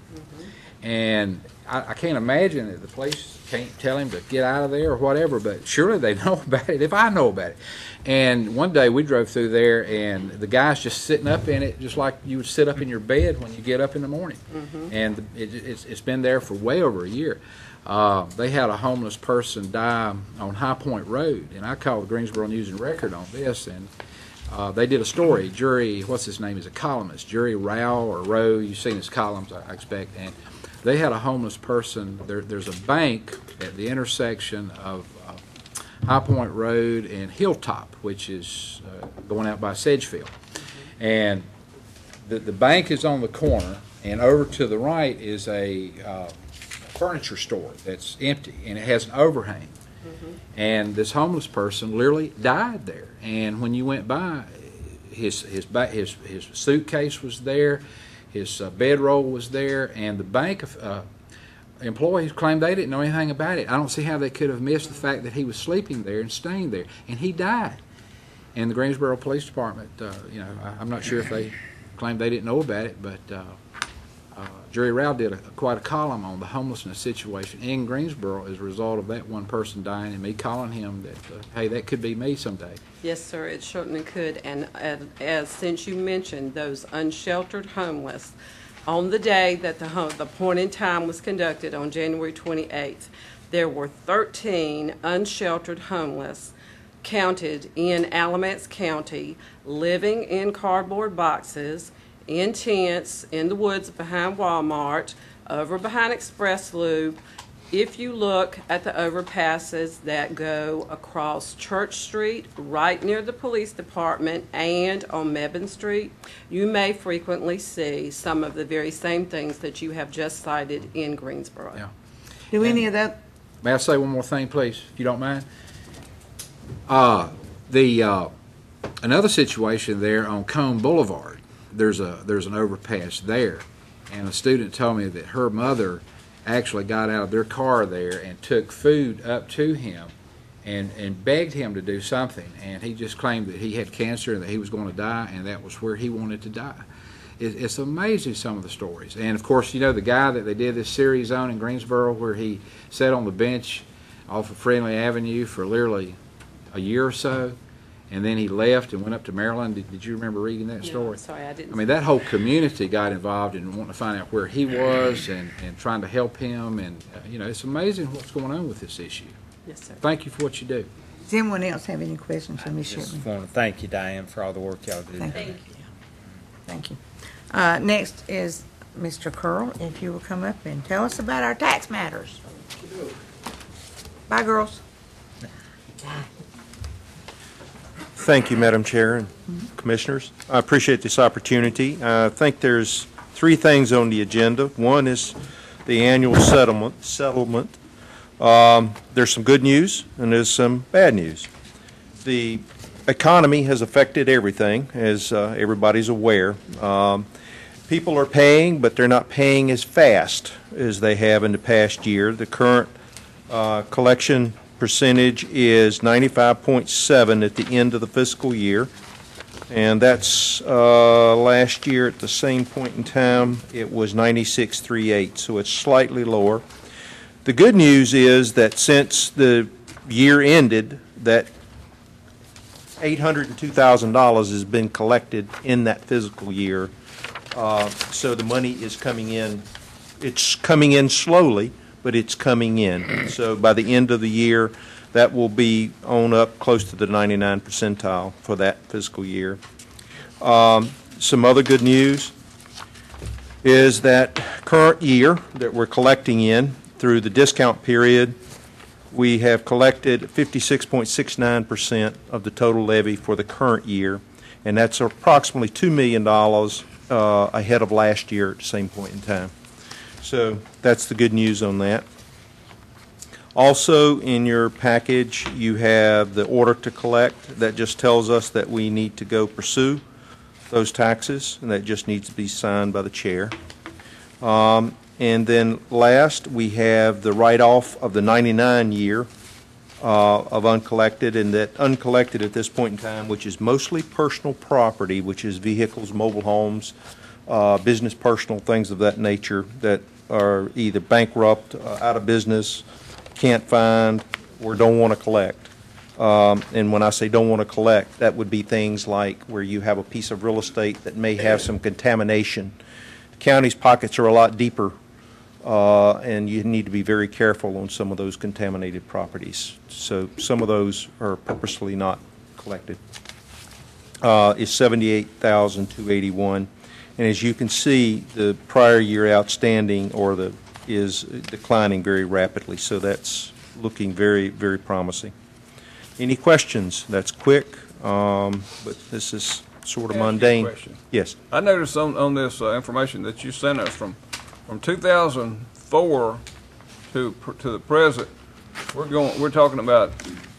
And I, I can't imagine that the police can't tell him to get out of there or whatever, but surely they know about it if I know about it. And one day we drove through there, and the guy's just sitting up in it, just like you would sit up in your bed when you get up in the morning. Mm-hmm. And it, it's, it's been there for way over a year. Uh, they had a homeless person die on High Point Road, and I called the Greensboro News and Record on this, and uh, they did a story. Jury, what's his name? He's a columnist. Jury Rao or Rowe. You've seen his columns, I expect. And they had a homeless person. There, there's a bank at the intersection of uh, High Point Road and Hilltop, which is uh, going out by Sedgefield. And the, the bank is on the corner, and over to the right is a uh, furniture store that's empty, and it has an overhang. Mm-hmm. And this homeless person literally died there. And when you went by, his his his his suitcase was there, his uh, bedroll was there, and the bank uh, employees claimed they didn't know anything about it. I don't see how they could have missed the fact that he was sleeping there and staying there, and he died. And the Greensboro Police Department, uh, you know, I, I'm not sure if they claimed they didn't know about it, but uh, uh, Jerry Rao did a, quite a column on the homelessness situation in Greensboro as a result of that one person dying, and me calling him that, uh, hey, that could be me someday. Yes, sir, it certainly could. And as, as since you mentioned those unsheltered homeless, on the day that the, home, the point in time was conducted on January twenty-eighth, there were thirteen unsheltered homeless counted in Alamance County, living in cardboard boxes, in tents, in the woods behind Walmart, over behind Express Loop. If you look at the overpasses that go across Church Street, right near the police department, and on Mebane Street, you may frequently see some of the very same things that you have just cited in Greensboro. Yeah. Do any of that? May I say one more thing, please, if you don't mind? Uh, the uh, another situation there on Cone Boulevard. There's a there's an overpass there, and a student told me that her mother actually got out of their car there and took food up to him and, and begged him to do something. And he just claimed that he had cancer and that he was going to die, and that was where he wanted to die. It, it's amazing, some of the stories. And, of course, you know the guy that they did this series on in Greensboro, where he sat on the bench off of Friendly Avenue for literally a year or so, and then he left and went up to Maryland. Did, did you remember reading that No, story? sorry, I didn't. I mean, that whole community got involved in wanting to find out where he was and, and trying to help him. And, uh, you know, it's amazing what's going on with this issue. Yes, sir. Thank you for what you do. Does anyone else have any questions for I Miz just Shipman? want to thank you, Diane, for all the work y'all do. Thank you. Thank you. Uh, next is Mister Curl, if you will come up and tell us about our tax matters. Bye, girls. Thank you, Madam Chair and Commissioners. I appreciate this opportunity. I think there's three things on the agenda. One is the annual settlement. Settlement. Um, there's some good news and there's some bad news. The economy has affected everything, as uh, everybody's aware. Um, people are paying, but they're not paying as fast as they have in the past year. The current uh, collection percentage is ninety-five point seven at the end of the fiscal year. And that's, uh, last year at the same point in time, it was ninety-six thirty-eight, so it's slightly lower. The good news is that since the year ended, that eight hundred two thousand dollars has been collected in that fiscal year. Uh, So the money is coming in, it's coming in slowly, but it's coming in. So by the end of the year, that will be on up close to the ninety-nine percentile for that fiscal year. Um, Some other good news is that current year that we're collecting in, through the discount period, we have collected fifty-six point six nine percent of the total levy for the current year, and that's approximately two million dollars uh, ahead of last year at the same point in time. So that's the good news on that. Also, in your package, you have the order to collect. That just tells us that we need to go pursue those taxes, and that just needs to be signed by the chair. Um, and then last, we have the write-off of the ninety-nine year uh, of uncollected, and that uncollected at this point in time, which is mostly personal property, which is vehicles, mobile homes, uh, business, personal, things of that nature that are either bankrupt, uh, out of business, can't find, or don't want to collect. Um, and when I say don't want to collect, that would be things like where you have a piece of real estate that may have some contamination. The county's pockets are a lot deeper, uh, and you need to be very careful on some of those contaminated properties. So some of those are purposely not collected. Uh, is seventy-eight thousand two hundred eighty-one, and as you can see, the prior year outstanding or the is declining very rapidly, so that's looking very, very promising. Any questions? That's quick, um, but this is sort of Can I ask you a mundane. question? Yes. I noticed on, on this uh, information that you sent us from, from two thousand four to, to the present, we're going, we're talking about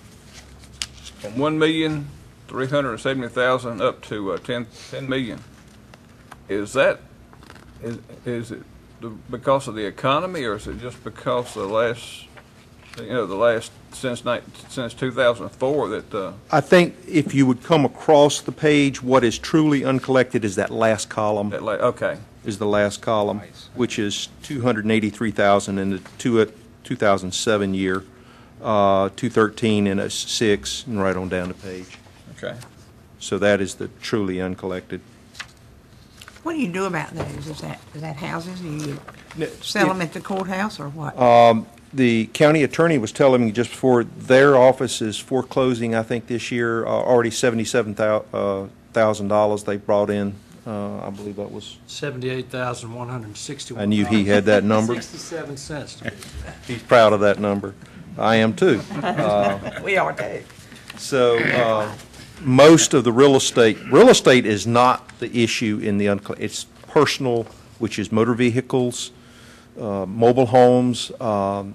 from one million three hundred seventy thousand up to uh, ten, ten million. Is that, is, is it the, because of the economy, or is it just because the last, you know, the last, since night, since two thousand four that, uh, I think if you would come across the page, what is truly uncollected is that last column. that la, okay. Is the last column, which is two hundred eighty-three thousand in the two, uh, two thousand seven year, uh, two thirteen in a six, and right on down the page. Okay. So that is the truly uncollected. What do you do about those? Is that, is that houses? Do you No, sell them at the courthouse or what? Um, the county attorney was telling me just before their office is foreclosing, I think this year, uh, already seventy-seven thousand dollars they brought in. Uh, I believe that was. Seventy-eight thousand one hundred sixty-one. I knew he had that number. Sixty-seven cents. He's proud of that number. I am too. Uh, We are too. So, uh, most of the real estate, real estate is not the issue in the, unco- it's personal, which is motor vehicles, uh, mobile homes. Um,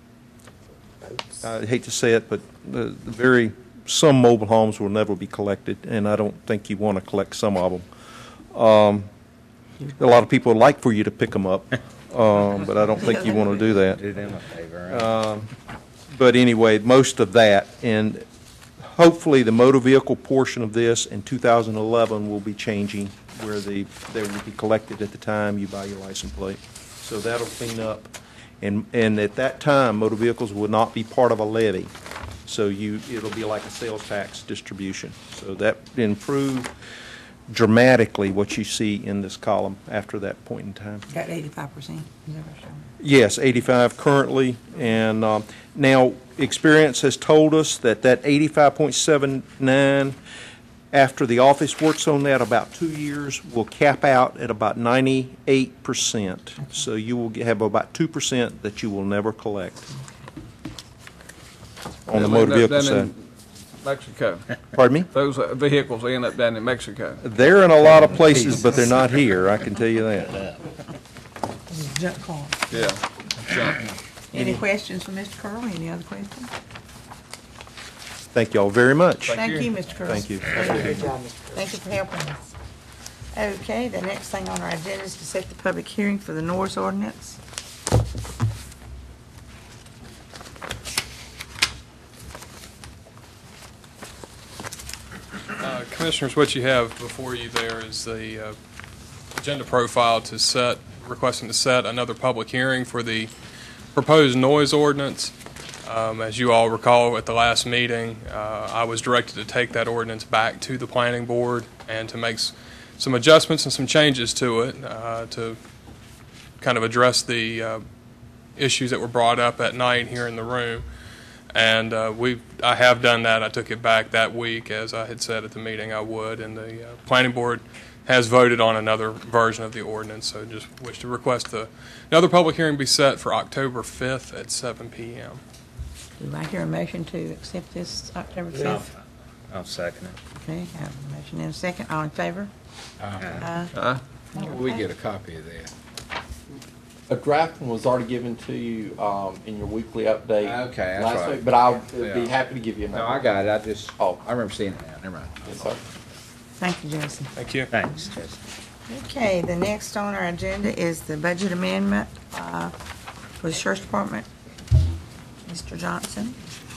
I hate to say it, but the, the very, some mobile homes will never be collected, and I don't think you want to collect some of them. Um, a lot of people would like for you to pick them up, um, but I don't think you want to do that. Do them a favor. right? Um, But anyway, most of that, and hopefully the motor vehicle portion of this in two thousand eleven will be changing, where the, they will be collected at the time you buy your license plate. So that'll clean up. And, and at that time, motor vehicles will not be part of a levy. So you, it'll be like a sales tax distribution. So that improved dramatically what you see in this column after that point in time. Got eighty-five percent. Is that what you're saying? Yes, eighty-five currently, and um, now experience has told us that that eighty-five point seven nine, after the office works on that about two years, will cap out at about ninety-eight percent. So you will have about two percent that you will never collect on the They'll motor end up vehicle down side. in Mexico. Pardon me? Those uh, vehicles end up down in Mexico. They're in a lot of places, but they're not here, I can tell you that. This is junk car. Yeah. Junk. Any questions for Mister Curley? Any other questions? Thank you all very much. Thank you, Mister Curley. Thank you. Good job, Mister Curley. Thank you for helping us. Okay, the next thing on our agenda is to set the public hearing for the noise ordinance. Uh, Commissioners, what you have before you there is the uh, agenda profile to set, requesting to set another public hearing for the proposed noise ordinance. Um, As you all recall, at the last meeting, uh, I was directed to take that ordinance back to the planning board and to make s- some adjustments and some changes to it uh, to kind of address the uh, issues that were brought up at night here in the room. And uh, we, I have done that. I took it back that week, as I had said at the meeting I would, and the uh, planning board has voted on another version of the ordinance. So just wish to request the, another public hearing be set for October fifth at seven p m Do I hear a motion to accept this October fifth? I'll second it. Okay, I have a motion and a second. All in favor? Aye. Uh, we get a copy of that. A draft one was already given to you um, in your weekly update. Okay, that's last right. week, but I'll Yeah. be happy to give you another. No, I got it. I just, Oh. I remember seeing it now. Never mind. Yes, sir. Thank you, Jason. Thank you. Thanks, Jason. Okay, the next on our agenda is the budget amendment uh, for the sheriff's department. Mister Johnson.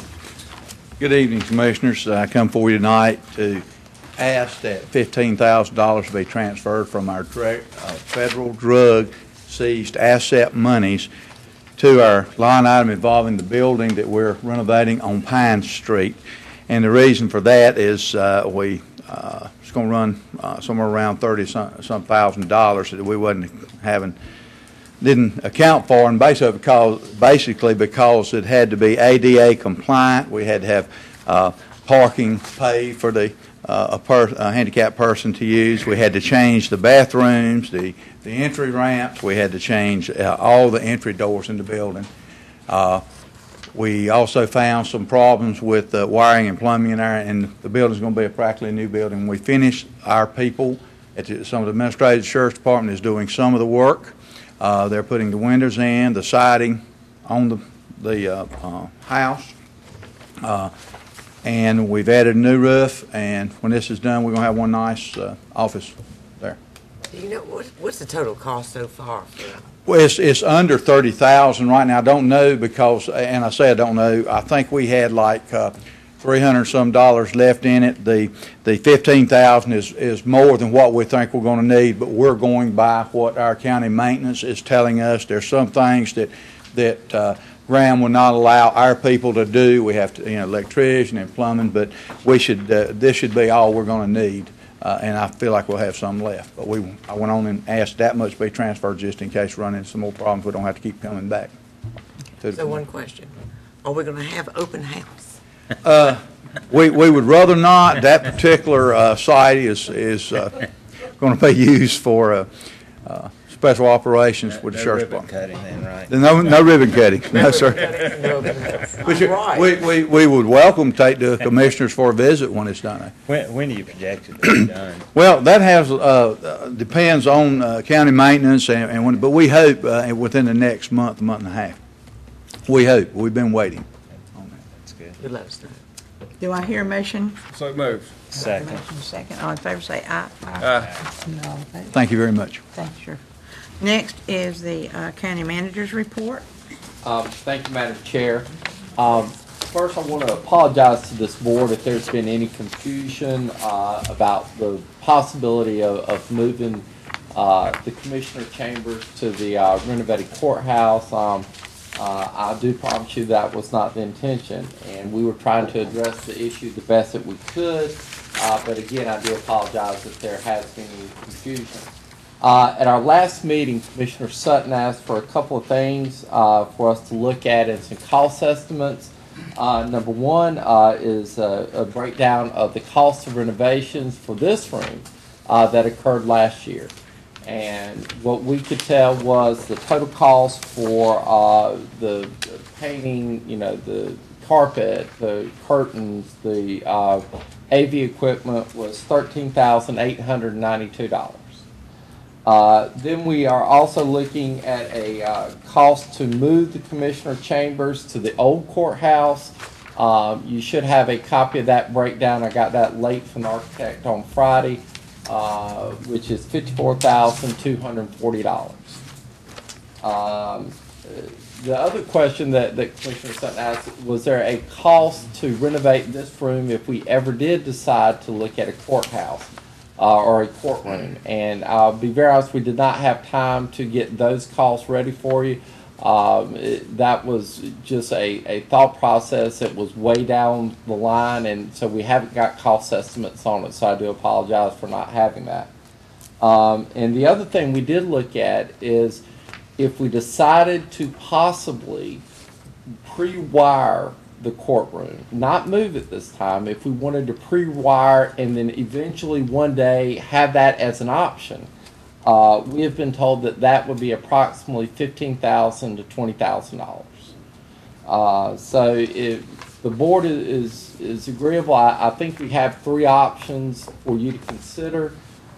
Good evening, Commissioners. I come for you tonight to ask that fifteen thousand dollars be transferred from our direct, uh, federal drug seized asset monies to our line item involving the building that we're renovating on Pine Street. And the reason for that is uh, we uh, it's going to run uh, somewhere around thirty some, some thousand dollars that we wasn't having didn't account for, and basically because, basically because it had to be A D A compliant. We had to have uh, parking paid for the uh, a, per, a handicapped person to use. We had to change the bathrooms, the the entry ramps. We had to change uh, all the entry doors in the building. Uh, we also found some problems with uh, wiring and plumbing in there, and the building's going to be a practically new building. When we finish, our people at the, some of the administrative sheriff's department is doing some of the work. Uh, they're putting the windows in, the siding on the, the uh, uh, house. Uh, and we've added a new roof, and when this is done, we're going to have one nice uh, office there. Do you know, what, what's the total cost so far? Well, it's, it's under thirty thousand right now. I don't know because, and I say I don't know, I think we had like uh, three hundred some dollars left in it. The the fifteen thousand is is more than what we think we're going to need, but we're going by what our county maintenance is telling us. There's some things that that uh, Graham will not allow our people to do. We have to, you know, electrician and plumbing, but we should uh, this should be all we're going to need. Uh, and I feel like we'll have some left. But we, I went on and asked that much be transferred just in case we run into some more problems. We don't have to keep coming back. to the So one question, are we going to have open house? Uh, we, we would rather not. That particular uh, site is, is uh, going to be used for uh, uh, special operations with the No sheriff's ribbon department. cutting then, right? No, no ribbon cutting, no, sir. But you- Right. we, we, we would welcome take the commissioners for a visit when it's done. When, when do you project it to be done? Well, that has, uh, uh, depends on uh, county maintenance, and, and when, but we hope uh, within the next month, month and a half. We hope. We've been waiting. That's good. You'll let us know. Do I hear a motion? So moved. Second. Motion second. All in favor say aye. Aye. No, all opposed? Thank you very much. Thank you, sir. Next is the uh, county manager's report. Um, Thank you, Madam Chair. Um, First, I want to apologize to this board if there's been any confusion uh, about the possibility of, of moving uh, the commissioner chambers to the uh, renovated courthouse. Um, uh, I do promise you that was not the intention, and we were trying to address the issue the best that we could. Uh, but again, I do apologize if there has been any confusion. Uh, at our last meeting, Commissioner Sutton asked for a couple of things uh, for us to look at and some cost estimates. Uh, number one uh, is a, a breakdown of the cost of renovations for this room uh, that occurred last year. And what we could tell was the total cost for uh, the painting, you know, the carpet, the curtains, the uh, A V equipment was thirteen thousand eight hundred ninety-two dollars. Uh, then we are also looking at a uh, cost to move the commissioner chambers to the old courthouse. Um, you should have a copy of that breakdown. I got that late from the architect on Friday, uh, which is fifty-four thousand two hundred forty dollars. Um, the other question that, that Commissioner Sutton asked, was there a cost to renovate this room if we ever did decide to look at a courthouse uh, or a courtroom? And I'll be very honest, we did not have time to get those costs ready for you. Um, it, that was just a, a thought process that was way down the line, and so we haven't got cost estimates on it, so I do apologize for not having that. Um, and the other thing we did look at is if we decided to possibly pre-wire the courtroom, not move it this time, if we wanted to pre-wire and then eventually one day have that as an option, uh, we have been told that that would be approximately fifteen thousand dollars to twenty thousand dollars. Uh, so if the board is, is agreeable, I, I think we have three options for you to consider.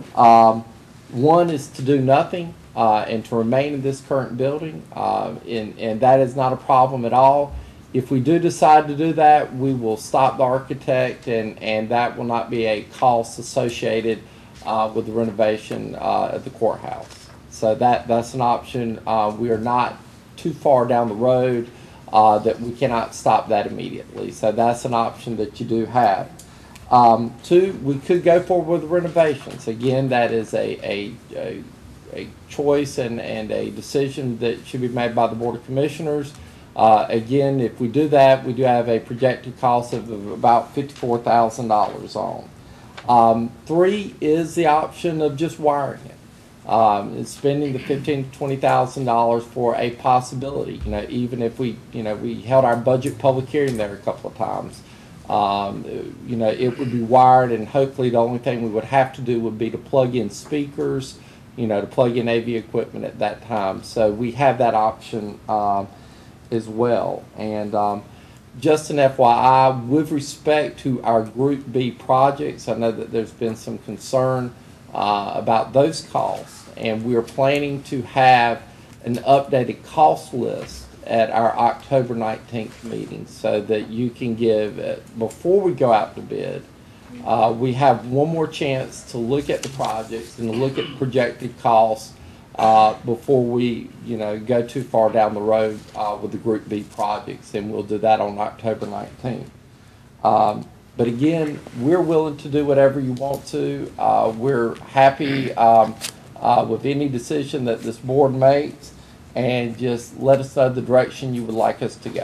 Um, one is to do nothing uh, and to remain in this current building, uh, and, and that is not a problem at all. If we do decide to do that, we will stop the architect, and, and that will not be a cost associated uh, with the renovation uh, of the courthouse. So that, that's an option. Uh, we are not too far down the road uh, that we cannot stop that immediately. So that's an option that you do have. Um, two, we could go forward with renovations. Again, that is a, a, a, a choice and, and a decision that should be made by the Board of Commissioners. Uh, again, if we do that, we do have a projected cost of, of about fifty-four thousand dollars on. Um, three is the option of just wiring it. Um, and spending the fifteen to twenty thousand dollars for a possibility. You know, even if we, you know, we held our budget public hearing there a couple of times. Um, you know, it would be wired, and hopefully the only thing we would have to do would be to plug in speakers, you know, to plug in A V equipment at that time. So we have that option um, as well. And um, just an F Y I, with respect to our Group B projects, I know that there's been some concern uh, about those costs, and we are planning to have an updated cost list at our October nineteenth meeting, so that you can give, uh, before we go out to bid, uh, we have one more chance to look at the projects and look at projected costs uh, before we, you know, go too far down the road uh, with the Group B projects, and we'll do that on October nineteenth. Um, but again, we're willing to do whatever you want to. Uh, we're happy um, uh, with any decision that this board makes, and just let us know the direction you would like us to go.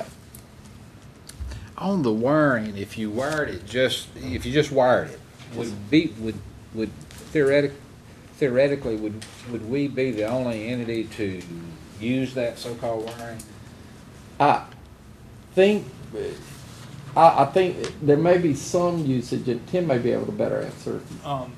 On the wiring, if you wired it just, if you just wired it, would be, would, would theoretic, theoretically, would, would we be the only entity to use that so-called wiring? I think, I, I think there may be some usage, and Tim may be able to better answer. Um,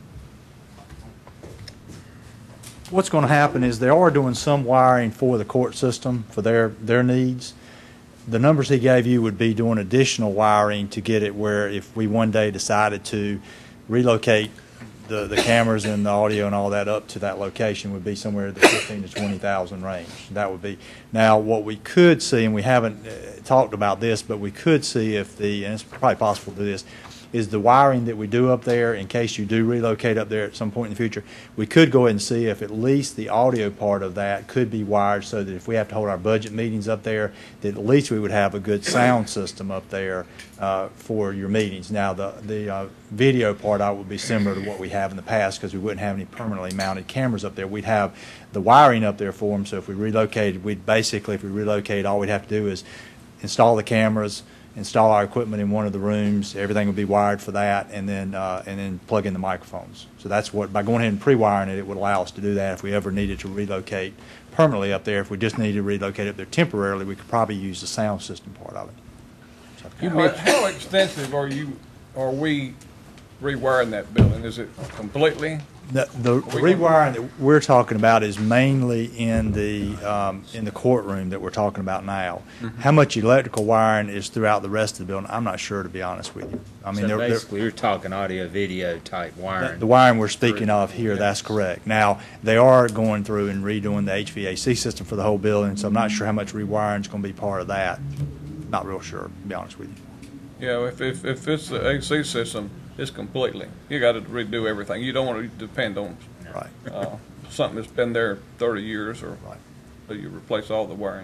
What's going to happen is they are doing some wiring for the court system for their, their needs. The numbers he gave you would be doing additional wiring to get it where if we one day decided to relocate the, the cameras and the audio and all that up to that location, would be somewhere in the fifteen to twenty thousand range. That would be. Now what we could see, and we haven't uh, talked about this, but we could see if the, and it's probably possible to do this, is the wiring that we do up there, in case you do relocate up there at some point in the future, we could go ahead and see if at least the audio part of that could be wired, so that if we have to hold our budget meetings up there, that at least we would have a good sound system up there uh, for your meetings. Now the, the uh, video part out would be similar to what we have in the past, because we wouldn't have any permanently mounted cameras up there. We'd have the wiring up there for them, so if we relocated, we'd basically, if we relocate, all we'd have to do is install the cameras, install our equipment in one of the rooms. Everything would be wired for that, and then uh, and then plug in the microphones. So that's what, by going ahead and pre-wiring it, it would allow us to do that if we ever needed to relocate permanently up there. If we just needed to relocate up there temporarily, we could probably use the sound system part of it. So, how, how extensive are you? Are we rewiring that building? Is it completely? The, the rewiring that we're talking about is mainly in the um, in the courtroom that we're talking about now. Mm-hmm. How much electrical wiring is throughout the rest of the building, I'm not sure, to be honest with you. I mean, so they're, basically, they're, you're talking audio, video type wiring. The, the wiring we're speaking of here, that's correct. Now, they are going through and redoing the H V A C system for the whole building, so I'm not sure how much rewiring is going to be part of that. Not real sure, to be honest with you. Yeah, if if, if it's the A C system, it's completely. You got to redo everything. You don't want to depend on right. uh, something that's been there thirty years or. Right. So you replace all the wiring.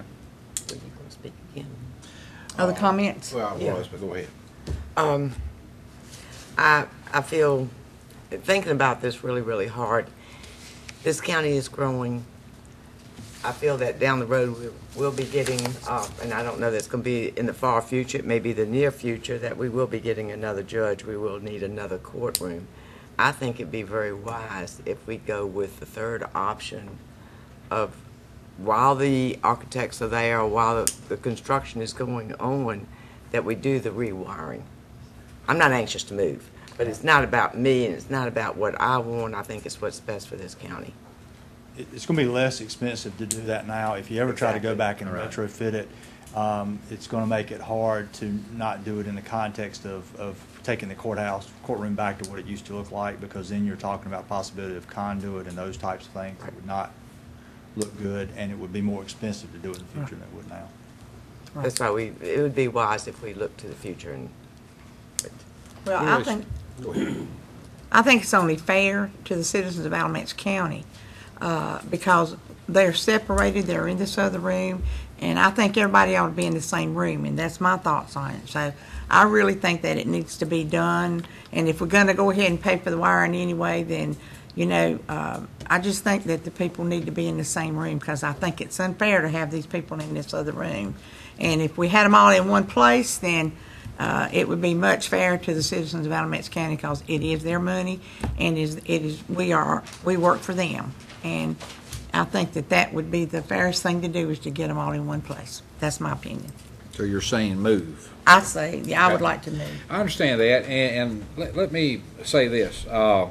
Other comments? Well, I Yeah. was, but go ahead. Um, I, I feel, thinking about this really, really hard, this county is growing. I feel that down the road, we- we'll be getting, uh, and I don't know that's going to be in the far future, it may be the near future, that we will be getting another judge. We will need another courtroom. I think it'd be very wise if we go with the third option of, while the architects are there, while the, the construction is going on, that we do the rewiring. I'm not anxious to move, but it's not about me and it's not about what I want. I think it's what's best for this county. It- It's going to be less expensive to do that now. If you ever try to go Exactly. back and Right. retrofit it, um, it's going to make it hard to not do it in the context of, of taking the courthouse, courtroom back to what it used to look like, because then you're talking about possibility of conduit and those types of things that would not look good, and it would be more expensive to do it in the future than it would now. That's why we, it would be wise if we look to the future and, Well, I think, I think it's only fair to the citizens of Alamance County, uh, because they're separated, they're in this other room, and I think everybody ought to be in the same room, and that's my thoughts on it. So I really think that it needs to be done, and if we're gonna go ahead and pay for the wiring anyway, then, you know, uh, I just think that the people need to be in the same room, because I think it's unfair to have these people in this other room. And if we had them all in one place, then uh, it would be much fairer to the citizens of Alamance County, because it is their money, and is it is we are we work for them, and I think that that would be the fairest thing to do, is to get them all in one place. That's my opinion. So you're saying move? I say, yeah, I would Okay. like to move. I understand that, and, and let, let me say this. Uh,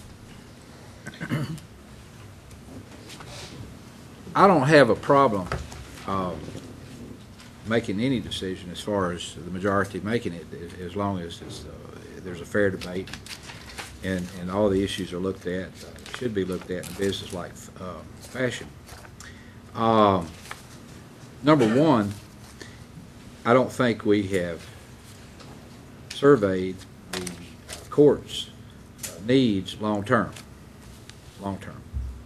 I don't have a problem uh, making any decision as far as the majority making it, as, as long as it's, uh, there's a fair debate and, and all the issues are looked at, uh, should be looked at in a business-like uh, fashion. Um, number one, I don't think we have surveyed the court's uh, needs long-term, long-term.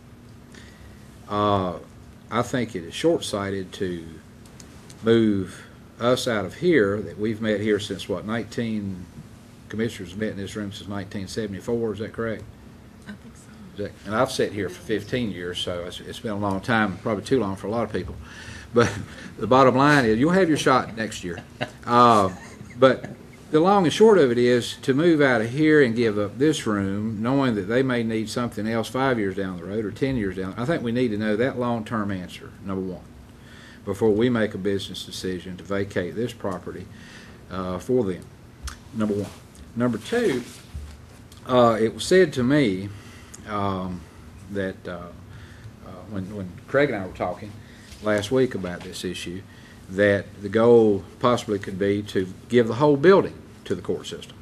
Uh, I think it is short-sighted to move us out of here, that we've met here since, what, nineteen, commissioners have met in this room since nineteen seventy-four, is that correct? I think so. Is that- And I've sat here for fifteen years, so it's, it's been a long time, probably too long for a lot of people. But the bottom line is, you'll have your shot next year. Uh, but the long and short of it is to move out of here and give up this room, knowing that they may need something else five years down the road or ten years down. I think we need to know that long-term answer, number one, before we make a business decision to vacate this property uh, for them, number one. Number two, uh, it was said to me um, that uh, uh, when, when Craig and I were talking last week about this issue, that the goal possibly could be to give the whole building to the court system.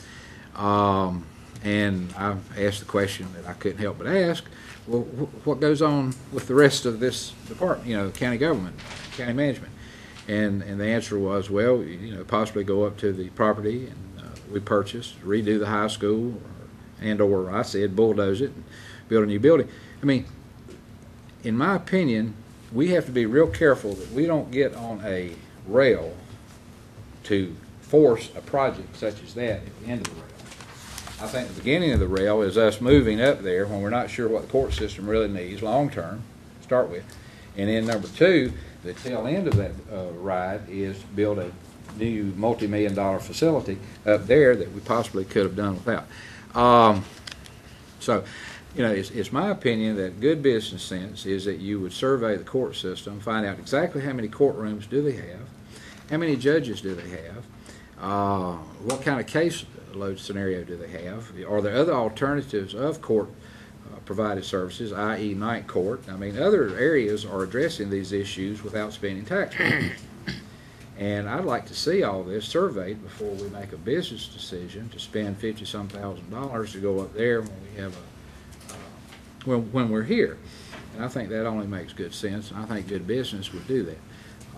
Um, and I asked the question that I couldn't help but ask, well, wh what goes on with the rest of this department, you know, county government, county management? And, and the answer was, well, you know, possibly go up to the property and uh, we purchased, redo the high school, or, and or I said bulldoze it and build a new building. I mean, in my opinion, we have to be real careful that we don't get on a rail to force a project such as that at the end of the rail. I think the beginning of the rail is us moving up there when we're not sure what the court system really needs long-term, to start with. And then number two, the tail end of that uh, ride is build a new multi-million dollar facility up there that we possibly could have done without. Um, so, you know, it's, it's my opinion that good business sense is that you would survey the court system, find out exactly how many courtrooms do they have, how many judges do they have, uh, what kind of case load scenario do they have, are there other alternatives of court uh, provided services, that is night court. I mean, other areas are addressing these issues without spending tax money. And I'd like to see all this surveyed before we make a business decision to spend fifty some thousand dollars to go up there when we have a When, when we're here. And I think that only makes good sense, and I think good business would do that. Uh,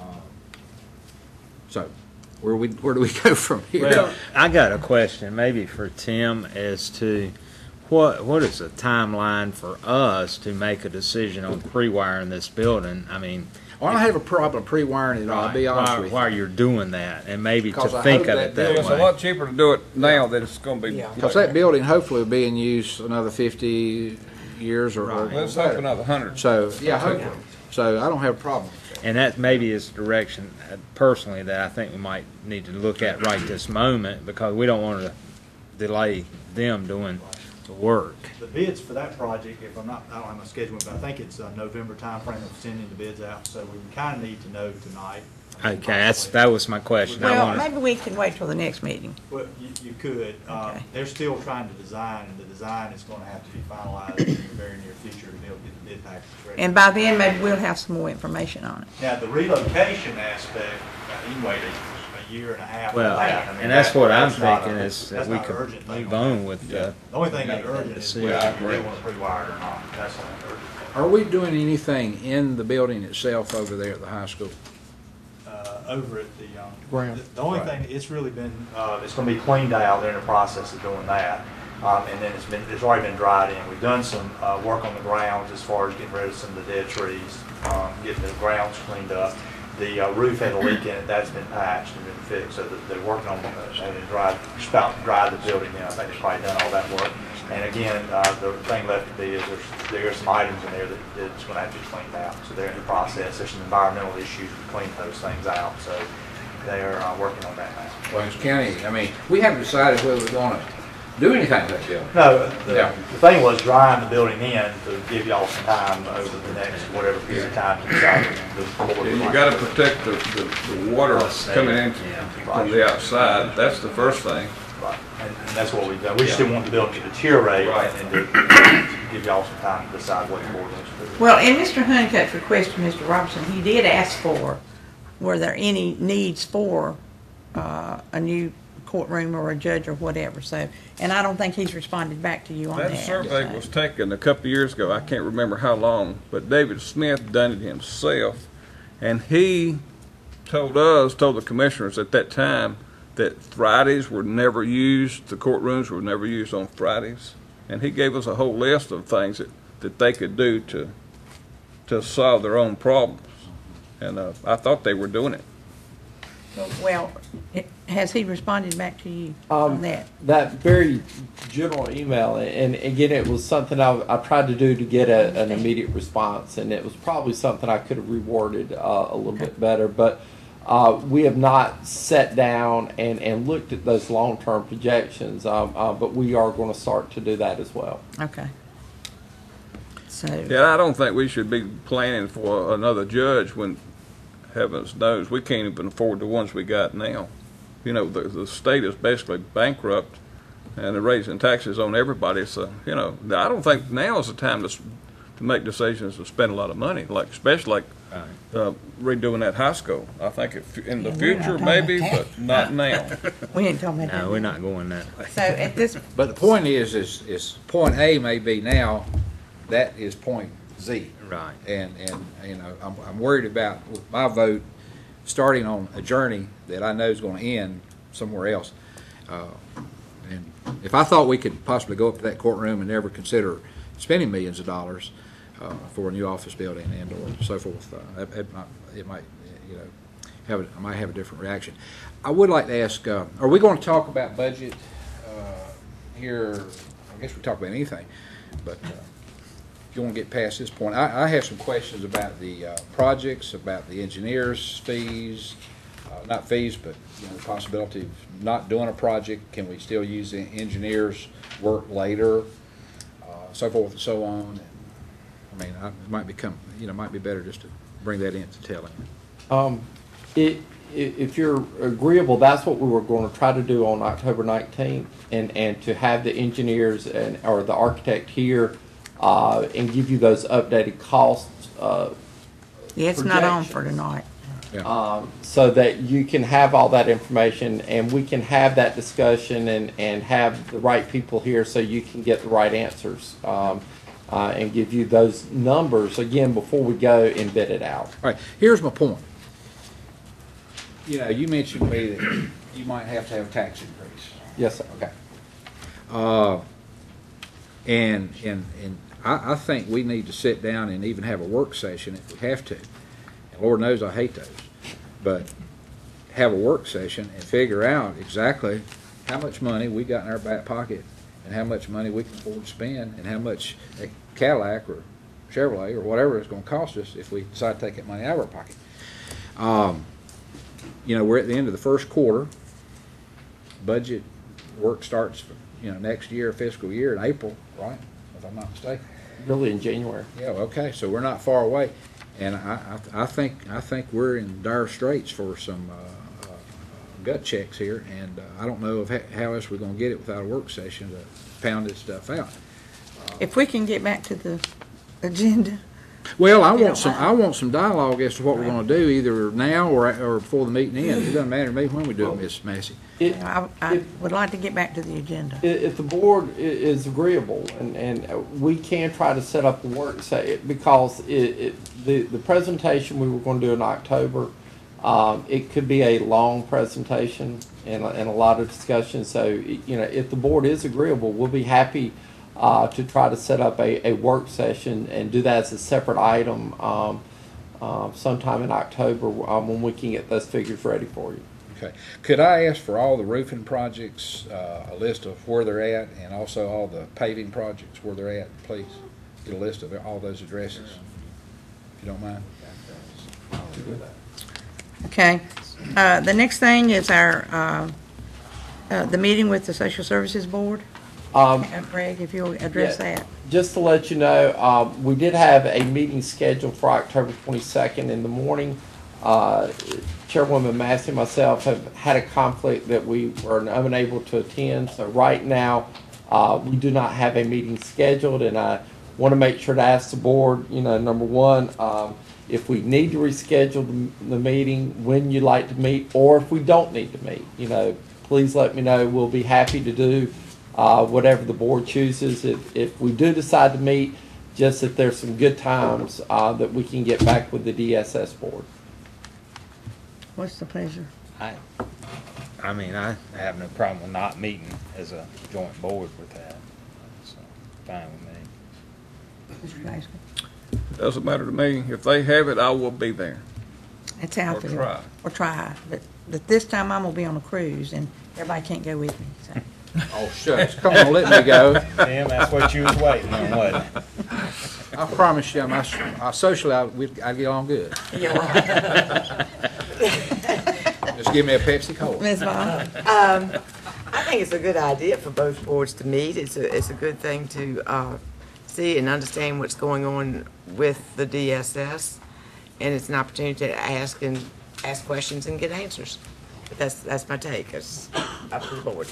so, where we where do we go from here? Well, I got a question, maybe for Tim, as to what, what is the timeline for us to make a decision on pre-wiring this building? I mean. Well, I don't have a problem pre-wiring it, I'll be honest while, with you. While you're doing that, and maybe Because to I think hope of that it that building- It's a way. lot cheaper to do it now than it's gonna be. Because that building hopefully will be in use another fifty years or. or Let's hope another hundred. So, yeah, hopefully. So I don't have a problem. And that maybe is the direction, uh, personally, that I think we might need to look at right this moment, because we don't want to delay them doing the work. The bids for that project, if I'm not, I don't have my schedule, but I think it's a November timeframe of sending the bids out, so we kind of need to know tonight. Okay, that's, that was my question. I Well, wanted- maybe we can wait till the next meeting. Well, you, you could. Um, They're still trying to design, and the design is going to have to be finalized in the very near future to be able to get the bid package ready. And by then, maybe we'll have some more information on it. Now, the relocation aspect, uh, you can wait a, a year and a half. on Well, that. I mean, and that's that- what I'm that's not thinking a- is that that's we not an could urgent thing move on on that. with, Yeah. uh, The only thing that's make that urgent is decision. whether you really want to pre-wire it or not. That's the only urgent thing. Are we doing anything in the building itself over there at the high school? Uh, over at the, um, Ground. the- the only Right. thing, it's really been, uh, it's gonna be cleaned out, they're in the process of doing that. Um, and then it's been, it's already been dried in. We've done some, uh, work on the grounds as far as getting rid of some of the dead trees, um, getting the grounds cleaned up. The uh, roof had a leak in it, that's been patched and been fixed, so that they're working on, uh, having dried, spout, dry the building in. I think they've probably done all that work. And again, uh, the thing left to be is there's, there are some items in there that, that's gonna have to be cleaned out. So they're in the process. There's some environmental issues with cleaning those things out, so they're, uh, working on that now. Waynes County, I mean, we haven't decided whether we're gonna do anything with that building. No, the, Yeah. the thing was drying the building in to give y'all some time over the next whatever period of time to decide the board. would You like gotta to do. protect the, the, the water coming in from the outside, that's the first thing. Right, and, and that's what we've done. We just didn't want the building to deteriorate Right. and then to, to give y'all some time to decide what the board wants to do. Well, in Mister Honeycutt's request to Mister Robertson, he did ask for, were there any needs for uh, a new courtroom or a judge or whatever, so, and I don't think he's responded back to you on that. That survey was taken a couple of years ago, I can't remember how long, but David Smith done it himself. And he told us, told the commissioners at that time, that Fridays were never used, the courtrooms were never used on Fridays. And he gave us a whole list of things that, that they could do to, to solve their own problems. And uh, I thought they were doing it. Well, it- has he responded back to you on Um, that? That very general email, and again, it was something I, I tried to do to get a, an immediate response, and it was probably something I could have reworded uh, a little bit better, but uh, we have not sat down and, and looked at those long-term projections, um, uh, but we are going to start to do that as well. Okay. So, Yeah, I don't think we should be planning for another judge when heavens knows we can't even afford the ones we got now. You know, the, the state is basically bankrupt and they're raising taxes on everybody. So, you know, I don't think now is the time to, s- to make decisions to spend a lot of money, like, especially like uh, redoing that high school. I think if, in the Yeah, we're not future, talking maybe, about that. but not now. we ain't talking about that. No, we're not going that way. So at this, But the point is, is, is point A may be now, that is point Z. Right. And, and, you know, I'm, I'm worried about, with my vote, starting on a journey that I know is gonna end somewhere else. Uh, And if I thought we could possibly go up to that courtroom and never consider spending millions of dollars uh, for a new office building and or so forth, uh, it, it might, it might, you know, have, a- I might have a different reaction. I would like to ask, uh, are we gonna talk about budget uh, here? I guess we talk about anything, but uh, if you want to get past this point, I, I have some questions about the uh, projects, about the engineers' fees, uh, not fees, but, you know, the possibility of not doing a project. Can we still use the engineers' work later, uh, so forth and so on? I mean, I, it might become, you know, it might be better just to bring that into telling. Um, it, i- if you're agreeable, that's what we were going to try to do on October nineteenth, and, and to have the engineers and, or the architect here, uh, and give you those updated costs, uh, yeah, it's not on for projections. tonight. Um, so that you can have all that information and we can have that discussion and, and have the right people here so you can get the right answers, um, uh, and give you those numbers again before we go and bid it out. All right, here's my point. You know, you mentioned to me that you might have to have a tax increase. Yes, sir. Okay. Uh, And, and, and I, I think we need to sit down and even have a work session if we have to. And Lord knows I hate those. But have a work session and figure out exactly how much money we got in our back pocket and how much money we can afford to spend and how much a Cadillac or Chevrolet or whatever it's going to cost us if we decide to take that money out of our pocket. Um, you know, we're at the end of the first quarter. Budget work starts, you know, next year, fiscal year in April, right? If I'm not mistaken. Really in January. Yeah, okay, so we're not far away. And I, I, I think I think we're in dire straits for some uh, uh, gut checks here, and uh, I don't know of ha how else we're going to get it without a work session to pound this stuff out. If we can get back to the agenda. Well, I You want don't some mind. I want some dialogue as to what we're going to do, either now or or before the meeting ends. It doesn't matter to me when we do it, Miss Massey. I, I would like to get back to the agenda. I- If the board i- is agreeable, and, and we can try to set up a work, say, because it, it, the, the presentation we were going to do in October, um, it could be a long presentation and, a- and a lot of discussion, so, you know, if the board is agreeable, we'll be happy uh, to try to set up a, a work session and do that as a separate item um, uh, sometime in October um, when we can get those figures ready for you. Okay. Could I ask for all the roofing projects, uh, a list of where they're at, and also all the paving projects where they're at, please? Get a list of all those addresses, if you don't mind. Okay. Uh, the next thing is our, uh, uh, the meeting with the Social Services Board. Um, Uh, Greg, if you'll address Yeah, that. Just to let you know, um, we did have a meeting scheduled for October twenty-second in the morning. Uh, Chairwoman Massey and myself have had a conflict that we were unable to attend. So right now, uh, we do not have a meeting scheduled, and I want to make sure to ask the board, you know, number one, um, if we need to reschedule the, the meeting, when you'd like to meet, or if we don't need to meet, you know, please let me know. We'll be happy to do uh, whatever the board chooses. If, if we do decide to meet, just if there's some good times uh, that we can get back with the D S S board. What's the pleasure? I, I mean, I have no problem with not meeting as a joint board with that. So, fine with me. Mister Glasgow? Doesn't matter to me. If they have it, I will be there. It's out Or there. try. Or try. But, but this time I'm gonna be on a cruise and everybody can't go with me, so. Oh, shucks. Come on, let me go. Tim, that's what you was waiting on, wasn't it? I promise you, my, our social, I, we'd, I'd get along good. You're right. Just give me a Pepsi Cola. Miz Vaughn? Um, I think it's a good idea for both boards to meet. It's a, it's a good thing to uh, see and understand what's going on with the D S S, and it's an opportunity to ask and ask questions and get answers. But that's that's my take. It's up to the board.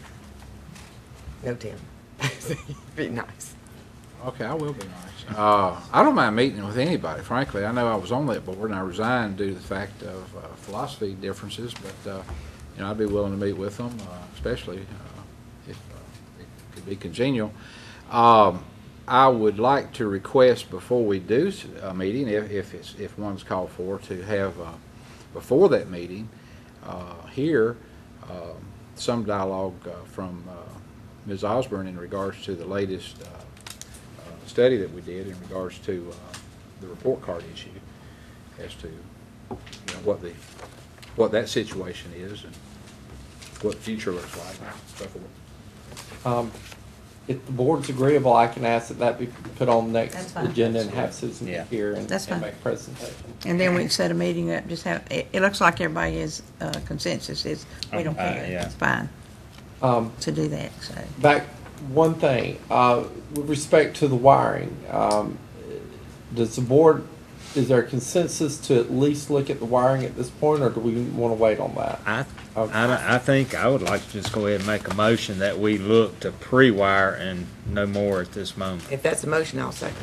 No, Tim. Be nice. Okay, I will be nice. Uh, I don't mind meeting with anybody, frankly. I know I was on that board and I resigned due to the fact of uh, philosophy differences, but, uh, you know, I'd be willing to meet with them, uh, especially uh, if uh, it could be congenial. Um, I would like to request before we do a meeting, if, if it's, if one's called for, to have, uh, before that meeting, uh, here, uh, some dialogue uh, from uh, Miz Osborne in regards to the latest uh, uh, study that we did in regards to uh, the report card issue, as to, you know, what the what that situation is and what the future looks like and so forth. Um, If the board's agreeable, I can ask that that be put on the That's next fine. agenda and have Susan Yeah. be here and That's and fine. make a presentation. And then we can set a meeting up, just have, it, it looks like everybody is, uh, consensus is, we don't Uh, care. yeah. It's fine Um, to do that, so. Back, one thing, uh, with respect to the wiring, um, does the board, is there a consensus to at least look at the wiring at this point, or do we want to wait on that? I, I, I think I would like to just go ahead and make a motion that we look to pre-wire and no more at this moment. If that's a motion, I'll second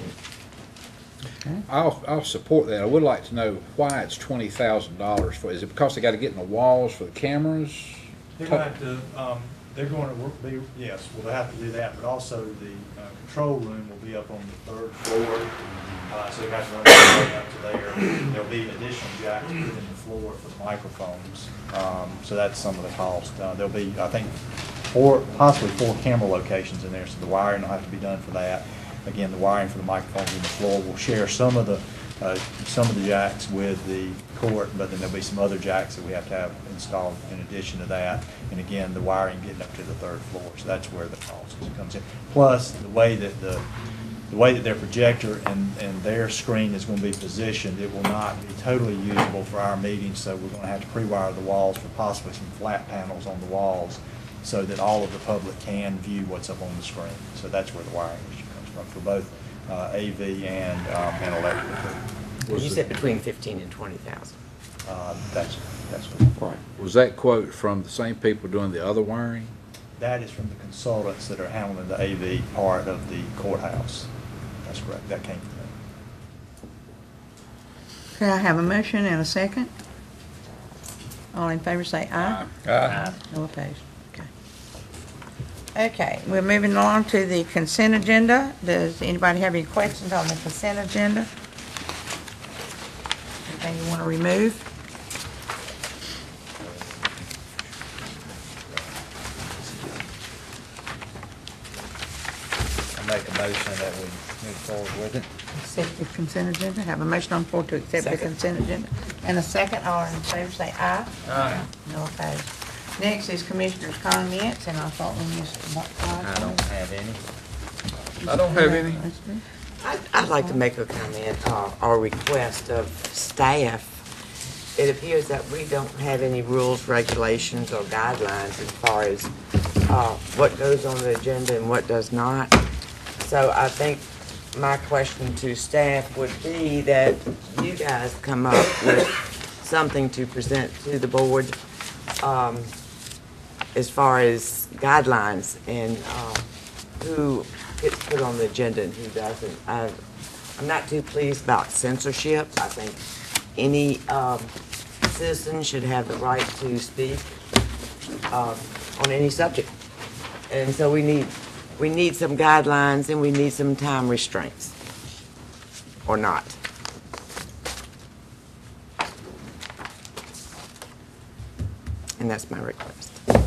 it. I'll, I'll support that. I would like to know why it's twenty thousand dollars for, is it because they got to get in the walls for the cameras? They're going to have to, um, they're going to work, be, yes, well, they have to do that, but also the, uh, control room will be up on the third floor. Uh, so you have to run all the way up to there. There'll be additional jacks put in the floor for the microphones. Um, so that's some of the cost. Uh, there'll be, I think, four, possibly four camera locations in there, so the wiring will have to be done for that. Again, the wiring for the microphones in the floor will share some of the uh, some of the jacks with the court, but then there'll be some other jacks that we have to have installed in addition to that. And again, the wiring getting up to the third floor, so that's where the cost comes in. Plus, the way that the the way that their projector and, and their screen is going to be positioned, it will not be totally usable for our meetings, so we're going to have to pre-wire the walls for possibly some flat panels on the walls so that all of the public can view what's up on the screen. So that's where the wiring issue comes from for both uh, A V and, um, and electrical. You said between fifteen and twenty thousand. Uh, that's, that's what. Right. Was that quote from the same people doing the other wiring? That is from the consultants that are handling the A V part of the courthouse. That's correct. That came from them. Okay, I have a motion and a second. All in favor say aye. Aye. No opposed. Okay. Okay, we're moving along to the consent agenda. Does anybody have any questions on the consent agenda? Anything you want to remove? I make a motion that we move forward with it. Accept the consent agenda. Have a motion on the floor to accept the Second. consent agenda. And a second. All in favor say aye. Aye. No opposed. Next is commissioners' comments, and I thought we missed. I don't have any. I don't have any. I'd, I'd like to make a comment uh, or request of staff. It appears that we don't have any rules, regulations, or guidelines as far as uh, what goes on the agenda and what does not. So I think my question to staff would be that you guys come up with something to present to the board um, as far as guidelines and uh, who gets put on the agenda and who doesn't. I, I'm not too pleased about censorship. I think any um, citizen should have the right to speak uh, on any subject. And so we need, we need some guidelines and we need some time restraints, or not. And that's my request.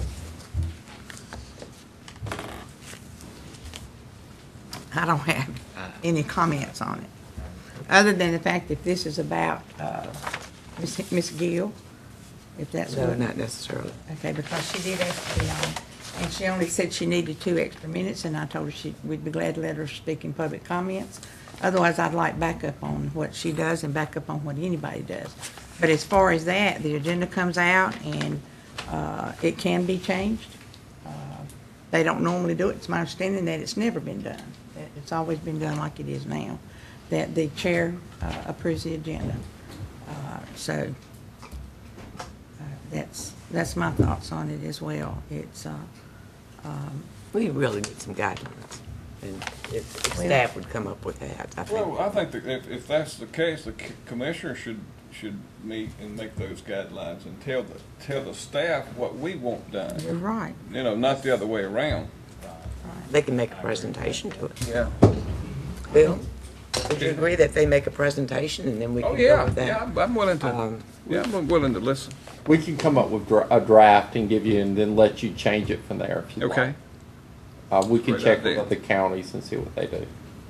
I don't have any comments on it, other than the fact that this is about uh, Miss Miss Gill, if that's No, what. not necessarily. Okay, because she did ask to be on, and she only said she needed two extra minutes, and I told her she, we'd be glad to let her speak in public comments. Otherwise, I'd like backup on what she does and backup on what anybody does. But as far as that, the agenda comes out, and uh, it can be changed. Uh, They don't normally do it. It's my understanding that it's never been done. That it's always been done like it is now, that the chair uh, approves the agenda. Uh, So uh, that's, that's my thoughts on it as well. It's, uh, um, We really need some guidelines, and if, if Well- staff would come up with that, I think. Well, I think that if, if that's the case, the c- commissioner should, should meet and make those guidelines and tell the, tell the staff what we want done. you're right. You know, not the other way around. They can make a presentation to it. Yeah. Bill, would you agree that they make a presentation and then we Oh, can go yeah, with that? yeah, I'm- I'm willing to, Um, yeah, I'm willing to listen. We can come up with dra- a draft and give you, and then let you change it from there if you Okay. like. Uh, we can Great check with idea. other counties and see what they do.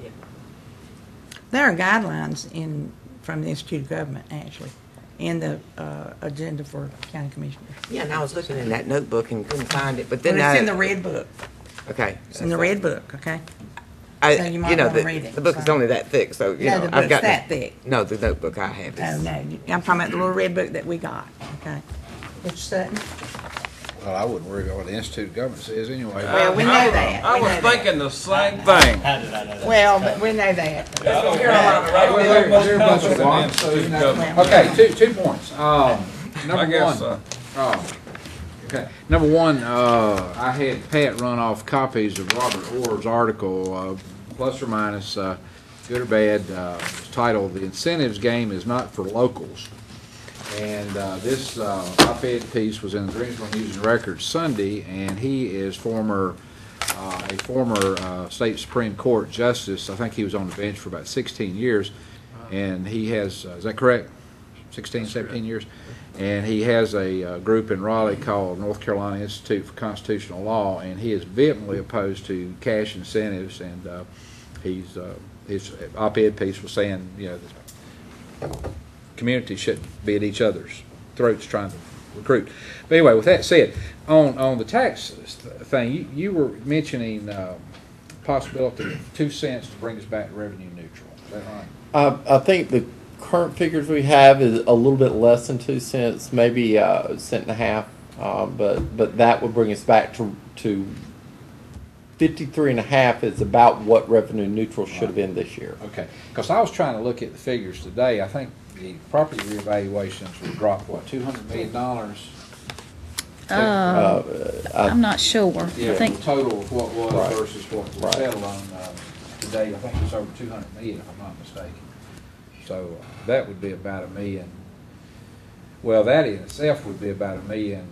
There are guidelines in, from the Institute of Government, actually, in the uh, agenda for county commissioners. Yeah, and I was looking in that notebook and couldn't find it, but then Well, I. it's in the red book. Okay. It's in the red book, okay? I, so you you might know, wanna the, read it, the book is so. only that thick, so, you No, know, the I've book's got. that thick. No, the notebook I have Oh, is. no, I'm talking about the little red book that we got, okay? Mister Sutton? Well, I wouldn't worry about what the Institute of Government says anyway. Well, we know I- that. I We was know that. thinking the same thing. How did I know that? Well, but we know that. I don't You're all right. I don't Well, have much they're a bunch of confidence in blondes, Institute of Government. Okay, two, two points. Um, I number guess, one. uh, Oh, okay. Number one, uh, I had Pat run off copies of Robert Orr's article, uh, plus or minus, uh, good or bad, uh, it's titled, "The Incentives Game is Not for Locals." And uh, this uh, op-ed piece was in the Greensboro News and Record Sunday, and he is former uh, a former uh, state Supreme Court justice. I think he was on the bench for about sixteen years, and he has, uh, is that correct? sixteen, seventeen years? And he has a uh, group in Raleigh called North Carolina Institute for Constitutional Law, and he is vehemently opposed to cash incentives, and uh, he's, uh, his op-ed piece was saying, you know, the community shouldn't be at each other's throats trying to recruit. But anyway, with that said, on, on the tax thing, you, you were mentioning uh, possibility of two cents to bring us back to revenue neutral. Is that right? I, I think the current figures we have is a little bit less than two cents, maybe a cent and a half, uh, but but that would bring us back to to fifty-three and a half is about what revenue neutral should have been this year. Okay, because I was trying to look at the figures today. I think the property reevaluations would drop, what, two hundred million dollars? Uh, Uh, I- I'm not sure. Yeah, I think the total of what was Right. versus what was Right. settled on uh, today. I think it's over two hundred million, if I'm not mistaken. So uh, that would be about a million. Well, that in itself would be about a million,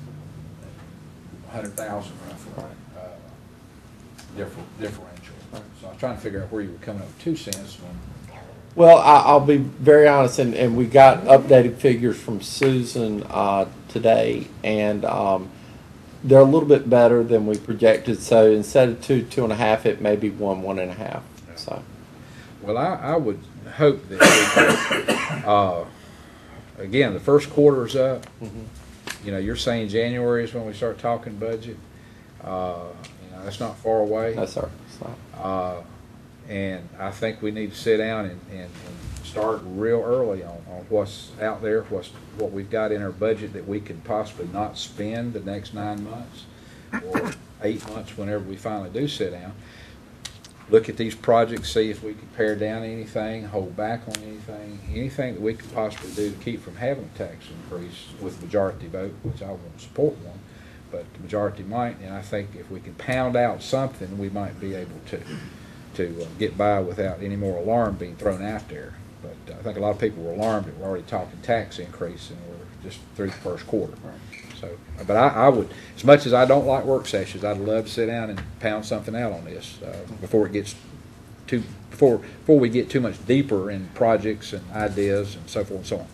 hundred thousand roughly, uh, differ, differential. So I'm trying to figure out where you were coming up with two cents when. Well, I, I'll be very honest, and, and we got updated figures from Susan uh, today, and um, they're a little bit better than we projected. So instead of two, two and a half, it may be one, one and a half. So, Well, I, I would hope that, we could, uh, again, the first quarter's up. Mm-hmm. You know, you're saying January is when we start talking budget. Uh, you know, that's not far away. no, sir. It's not. Uh, and I think we need to sit down and, and, and start real early on, on what's out there, what's, what we've got in our budget that we could possibly not spend the next nine months or eight months whenever we finally do sit down. Look at these projects, see if we can pare down anything, hold back on anything, anything that we could possibly do to keep from having a tax increase with majority vote, which I won't support one, but the majority might. And I think if we can pound out something, we might be able to to uh, get by without any more alarm being thrown out there. But uh, I think a lot of people were alarmed that we're already talking tax increase and we're just through the first quarter. So, but I, I would, as much as I don't like work sessions, I'd love to sit down and pound something out on this uh, before it gets too, before before we get too much deeper in projects and ideas and so forth and so on.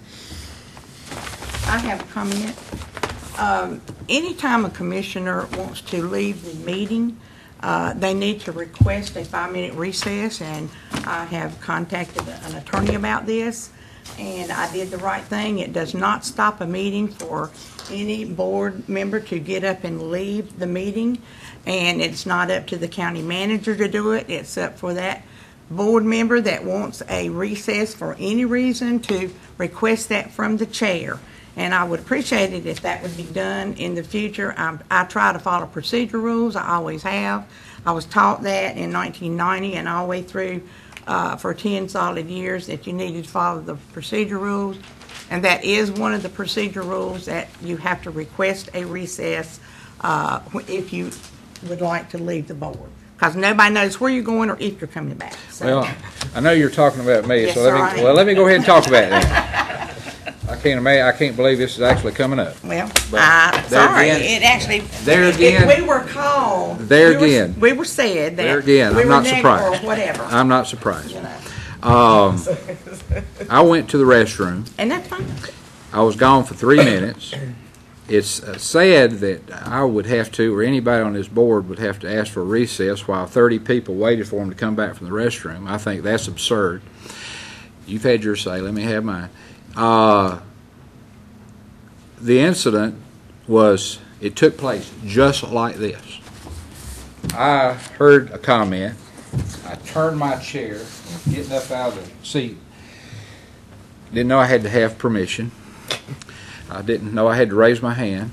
I have a comment. Um, anytime a commissioner wants to leave the meeting, uh, they need to request a five-minute recess, and I have contacted an attorney about this, and I did the right thing. It does not stop a meeting for any board member to get up and leave the meeting, and it's not up to the county manager to do it. It's up for that board member that wants a recess for any reason to request that from the chair. And I would appreciate it if that would be done in the future. I, I try to follow procedure rules. I always have. I was taught that in nineteen ninety and all the way through uh, for ten solid years that you needed to follow the procedure rules. And that is one of the procedure rules, that you have to request a recess uh, if you would like to leave the board. Because nobody knows where you're going or if you're coming back. So. Well, I know you're talking about me, Yes, so let sir, I me am. well let me go ahead and talk about it then. I can't imagine, I can't believe this is actually coming up. Well, But uh, there sorry, again- it actually, there it- again- we were called. There we were- again. We were said that. There again, we I'm were not negative surprised. Or whatever. I'm not surprised. You know. Um, I went to the restroom. And that's fine. I was gone for three minutes. It's uh, sad that I would have to, or anybody on this board would have to ask for a recess while thirty people waited for them to come back from the restroom. I think that's absurd. You've had your say. Let me have mine. Uh, the incident was, it took place just like this. I heard a comment. I turned my chair, getting up out of the seat. Didn't know I had to have permission. I didn't know I had to raise my hand.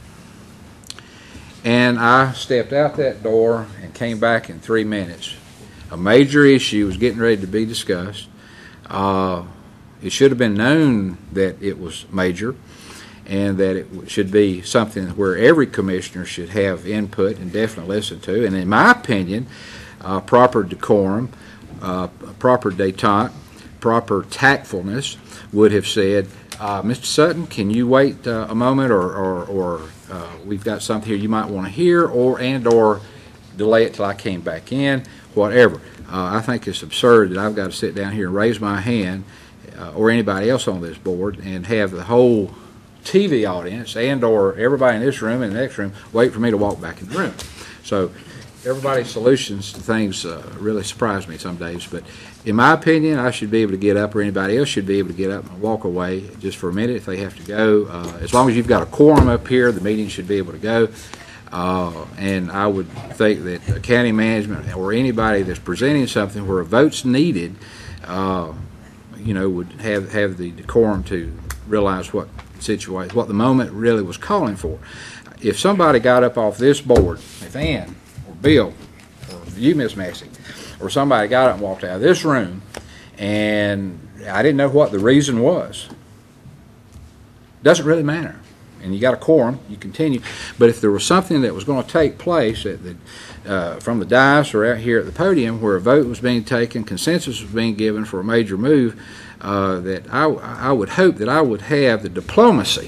And I stepped out that door and came back in three minutes. A major issue was getting ready to be discussed. Uh, it should have been known that it was major and that it should be something where every commissioner should have input and definitely listen to. And in my opinion, uh, proper decorum, uh, proper detente, proper tactfulness would have said, uh, Mister Sutton, can you wait uh, a moment, or, or, or uh, we've got something here you might want to hear, or and or delay it till I came back in, whatever. Uh, I think it's absurd that I've got to sit down here and raise my hand, uh, or anybody else on this board, and have the whole T V audience and or everybody in this room and the next room wait for me to walk back in the room. So everybody's solutions to things uh, really surprise me some days. But in my opinion, I should be able to get up, or anybody else should be able to get up and walk away just for a minute if they have to go. Uh, as long as you've got a quorum up here, the meeting should be able to go. Uh, and I would think that the county management or anybody that's presenting something where a vote's needed, uh, you know, would have, have the decorum to realize what situation, what the moment really was calling for. If somebody got up off this board, if Ann or Bill or you, Miss Massey, or somebody got up and walked out of this room, and I didn't know what the reason was, doesn't really matter. And you got a quorum, you continue. But if there was something that was going to take place at the, uh, from the dais or out here at the podium where a vote was being taken, consensus was being given for a major move, uh, that I, I would hope that I would have the diplomacy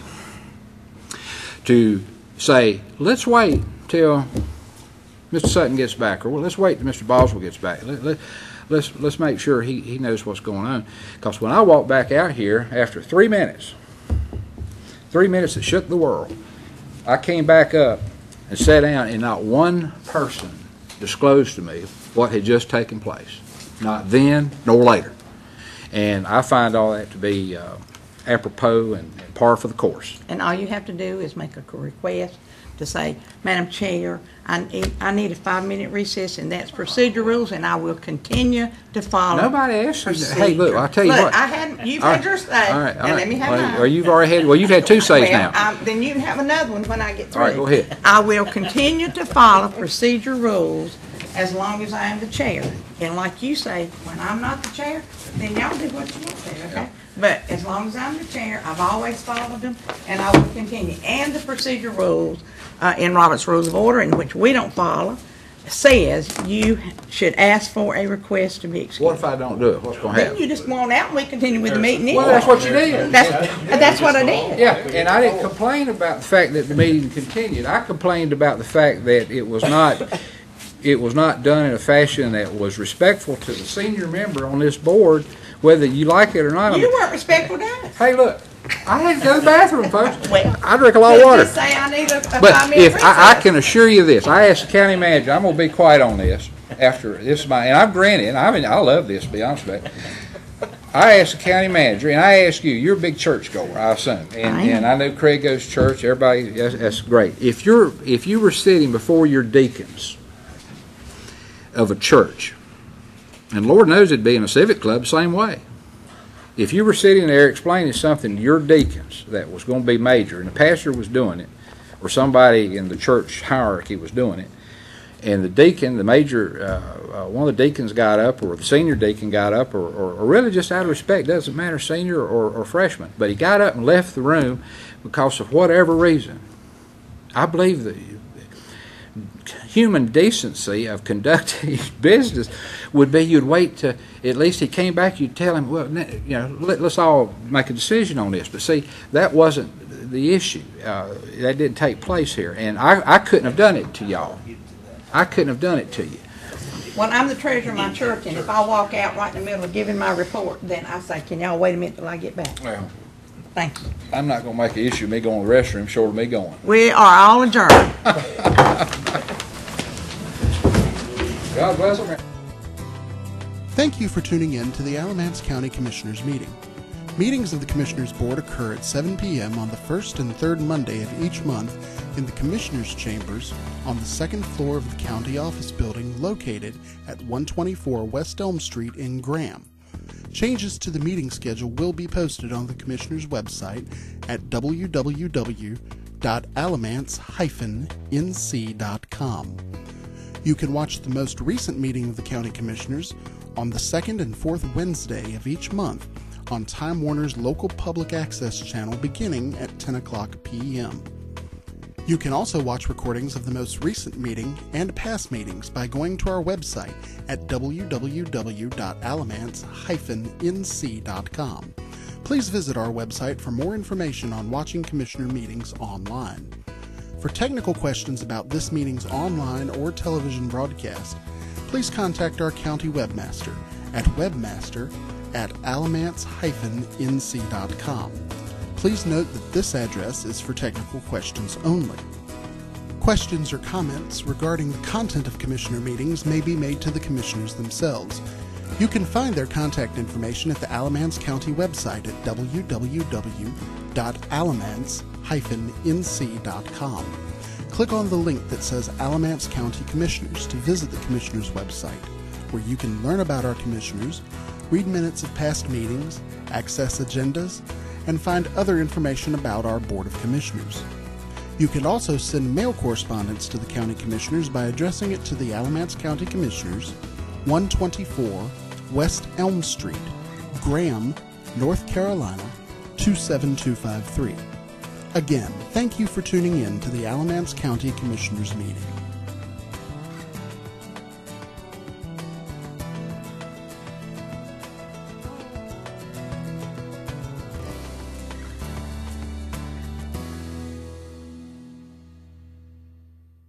to say, let's wait till Mister Sutton gets back, or well, let's wait till Mister Boswell gets back. Let, let, let's, let's make sure he, he knows what's going on. Because when I walked back out here after three minutes, Three minutes that shook the world, I came back up and sat down, and not one person disclosed to me what had just taken place. Not then nor later. And I find all that to be uh, apropos and, and par for the course. And all you have to do is make a request to say, Madam Chair, I need, I need a five-minute recess, and that's procedure rules, and I will continue to follow. Nobody asked you that. Hey, look, I'll tell you look, what. I hadn't, you've All had right. your say, All right, all and right. let me have well, mine. Well, you've already had, well, you've had two says well, now. um, then you can have another one when I get through. All right, go ahead. I will continue to follow procedure rules as long as I am the chair. And like you say, when I'm not the chair, then y'all do what you want to, okay? Yeah. But as long as I'm the chair, I've always followed them, and I will continue. And the procedure rules uh, in Robert's Rules of Order, in which we don't follow, says you should ask for a request to be excused. What if I don't do it? What's going to Then happen? you just want out, and we continue with the meeting. Well, that's what you did. That's, that's what I did. Yeah, and I didn't complain about the fact that the meeting continued. I complained about the fact that it was not, it was not done in a fashion that was respectful to the senior member on this board, whether you like it or not. You weren't respectful to us. Hey, look, I had to go to the bathroom, folks. Well, I drink a lot of water. Just say I need a, a But five-minute if I, I recess. can assure you this, I asked the county manager, I'm going to be quiet on this after this is my, and I'm granted, I mean, I love this, to be honest with you. I asked the county manager, and I ask you, you're a big church goer, I assume, and, I am. and I know Craig goes to church. Everybody, that's, that's great. If you're, if you were sitting before your deacons of a church, and Lord knows it'd be in a civic club the same way. If you were sitting there explaining something to your deacons that was going to be major, and the pastor was doing it, or somebody in the church hierarchy was doing it, and the deacon, the major, uh, uh, one of the deacons got up, or the senior deacon got up, or, or, or really just out of respect, doesn't matter senior or, or freshman, but he got up and left the room because of whatever reason. I believe the human decency of conducting business would be you'd wait to, at least he came back, you'd tell him, well, you know, let, let's all make a decision on this. But see, that wasn't the issue. Uh, that didn't take place here. And I, I couldn't have done it to y'all. I couldn't have done it to you. Well, I'm the treasurer of my church, and if I walk out right in the middle of giving my report, then I say, can y'all wait a minute till I get back? Well, thank you. I'm not going to make an issue of me going to the restroom short of me going. We are all adjourned. God bless them. Thank you for tuning in to the Alamance County Commissioners meeting. Meetings of the Commissioners Board occur at seven p m on the first and third Monday of each month in the Commissioners' Chambers on the second floor of the County Office Building located at one twenty-four West Elm Street in Graham. Changes to the meeting schedule will be posted on the Commissioners' website at w w w dot alamance dash n c dot com. You can watch the most recent meeting of the County Commissioners on the second and fourth Wednesday of each month on Time Warner's local public access channel beginning at ten o'clock p m You can also watch recordings of the most recent meeting and past meetings by going to our website at w w w dot alamance dash n c dot com. Please visit our website for more information on watching Commissioner meetings online. For technical questions about this meeting's online or television broadcast, please contact our county webmaster at webmaster at alamance dash n c dot com. Please note that this address is for technical questions only. Questions or comments regarding the content of Commissioner meetings may be made to the Commissioners themselves. You can find their contact information at the Alamance County website at w w w dot alamance dash n c dot com. Click on the link that says Alamance County Commissioners to visit the Commissioners website, where you can learn about our Commissioners, read minutes of past meetings, access agendas, and find other information about our Board of Commissioners. You can also send mail correspondence to the County Commissioners by addressing it to the Alamance County Commissioners, one twenty-four West Elm Street, Graham, North Carolina, two seven two five three. Again, thank you for tuning in to the Alamance County Commissioners meeting.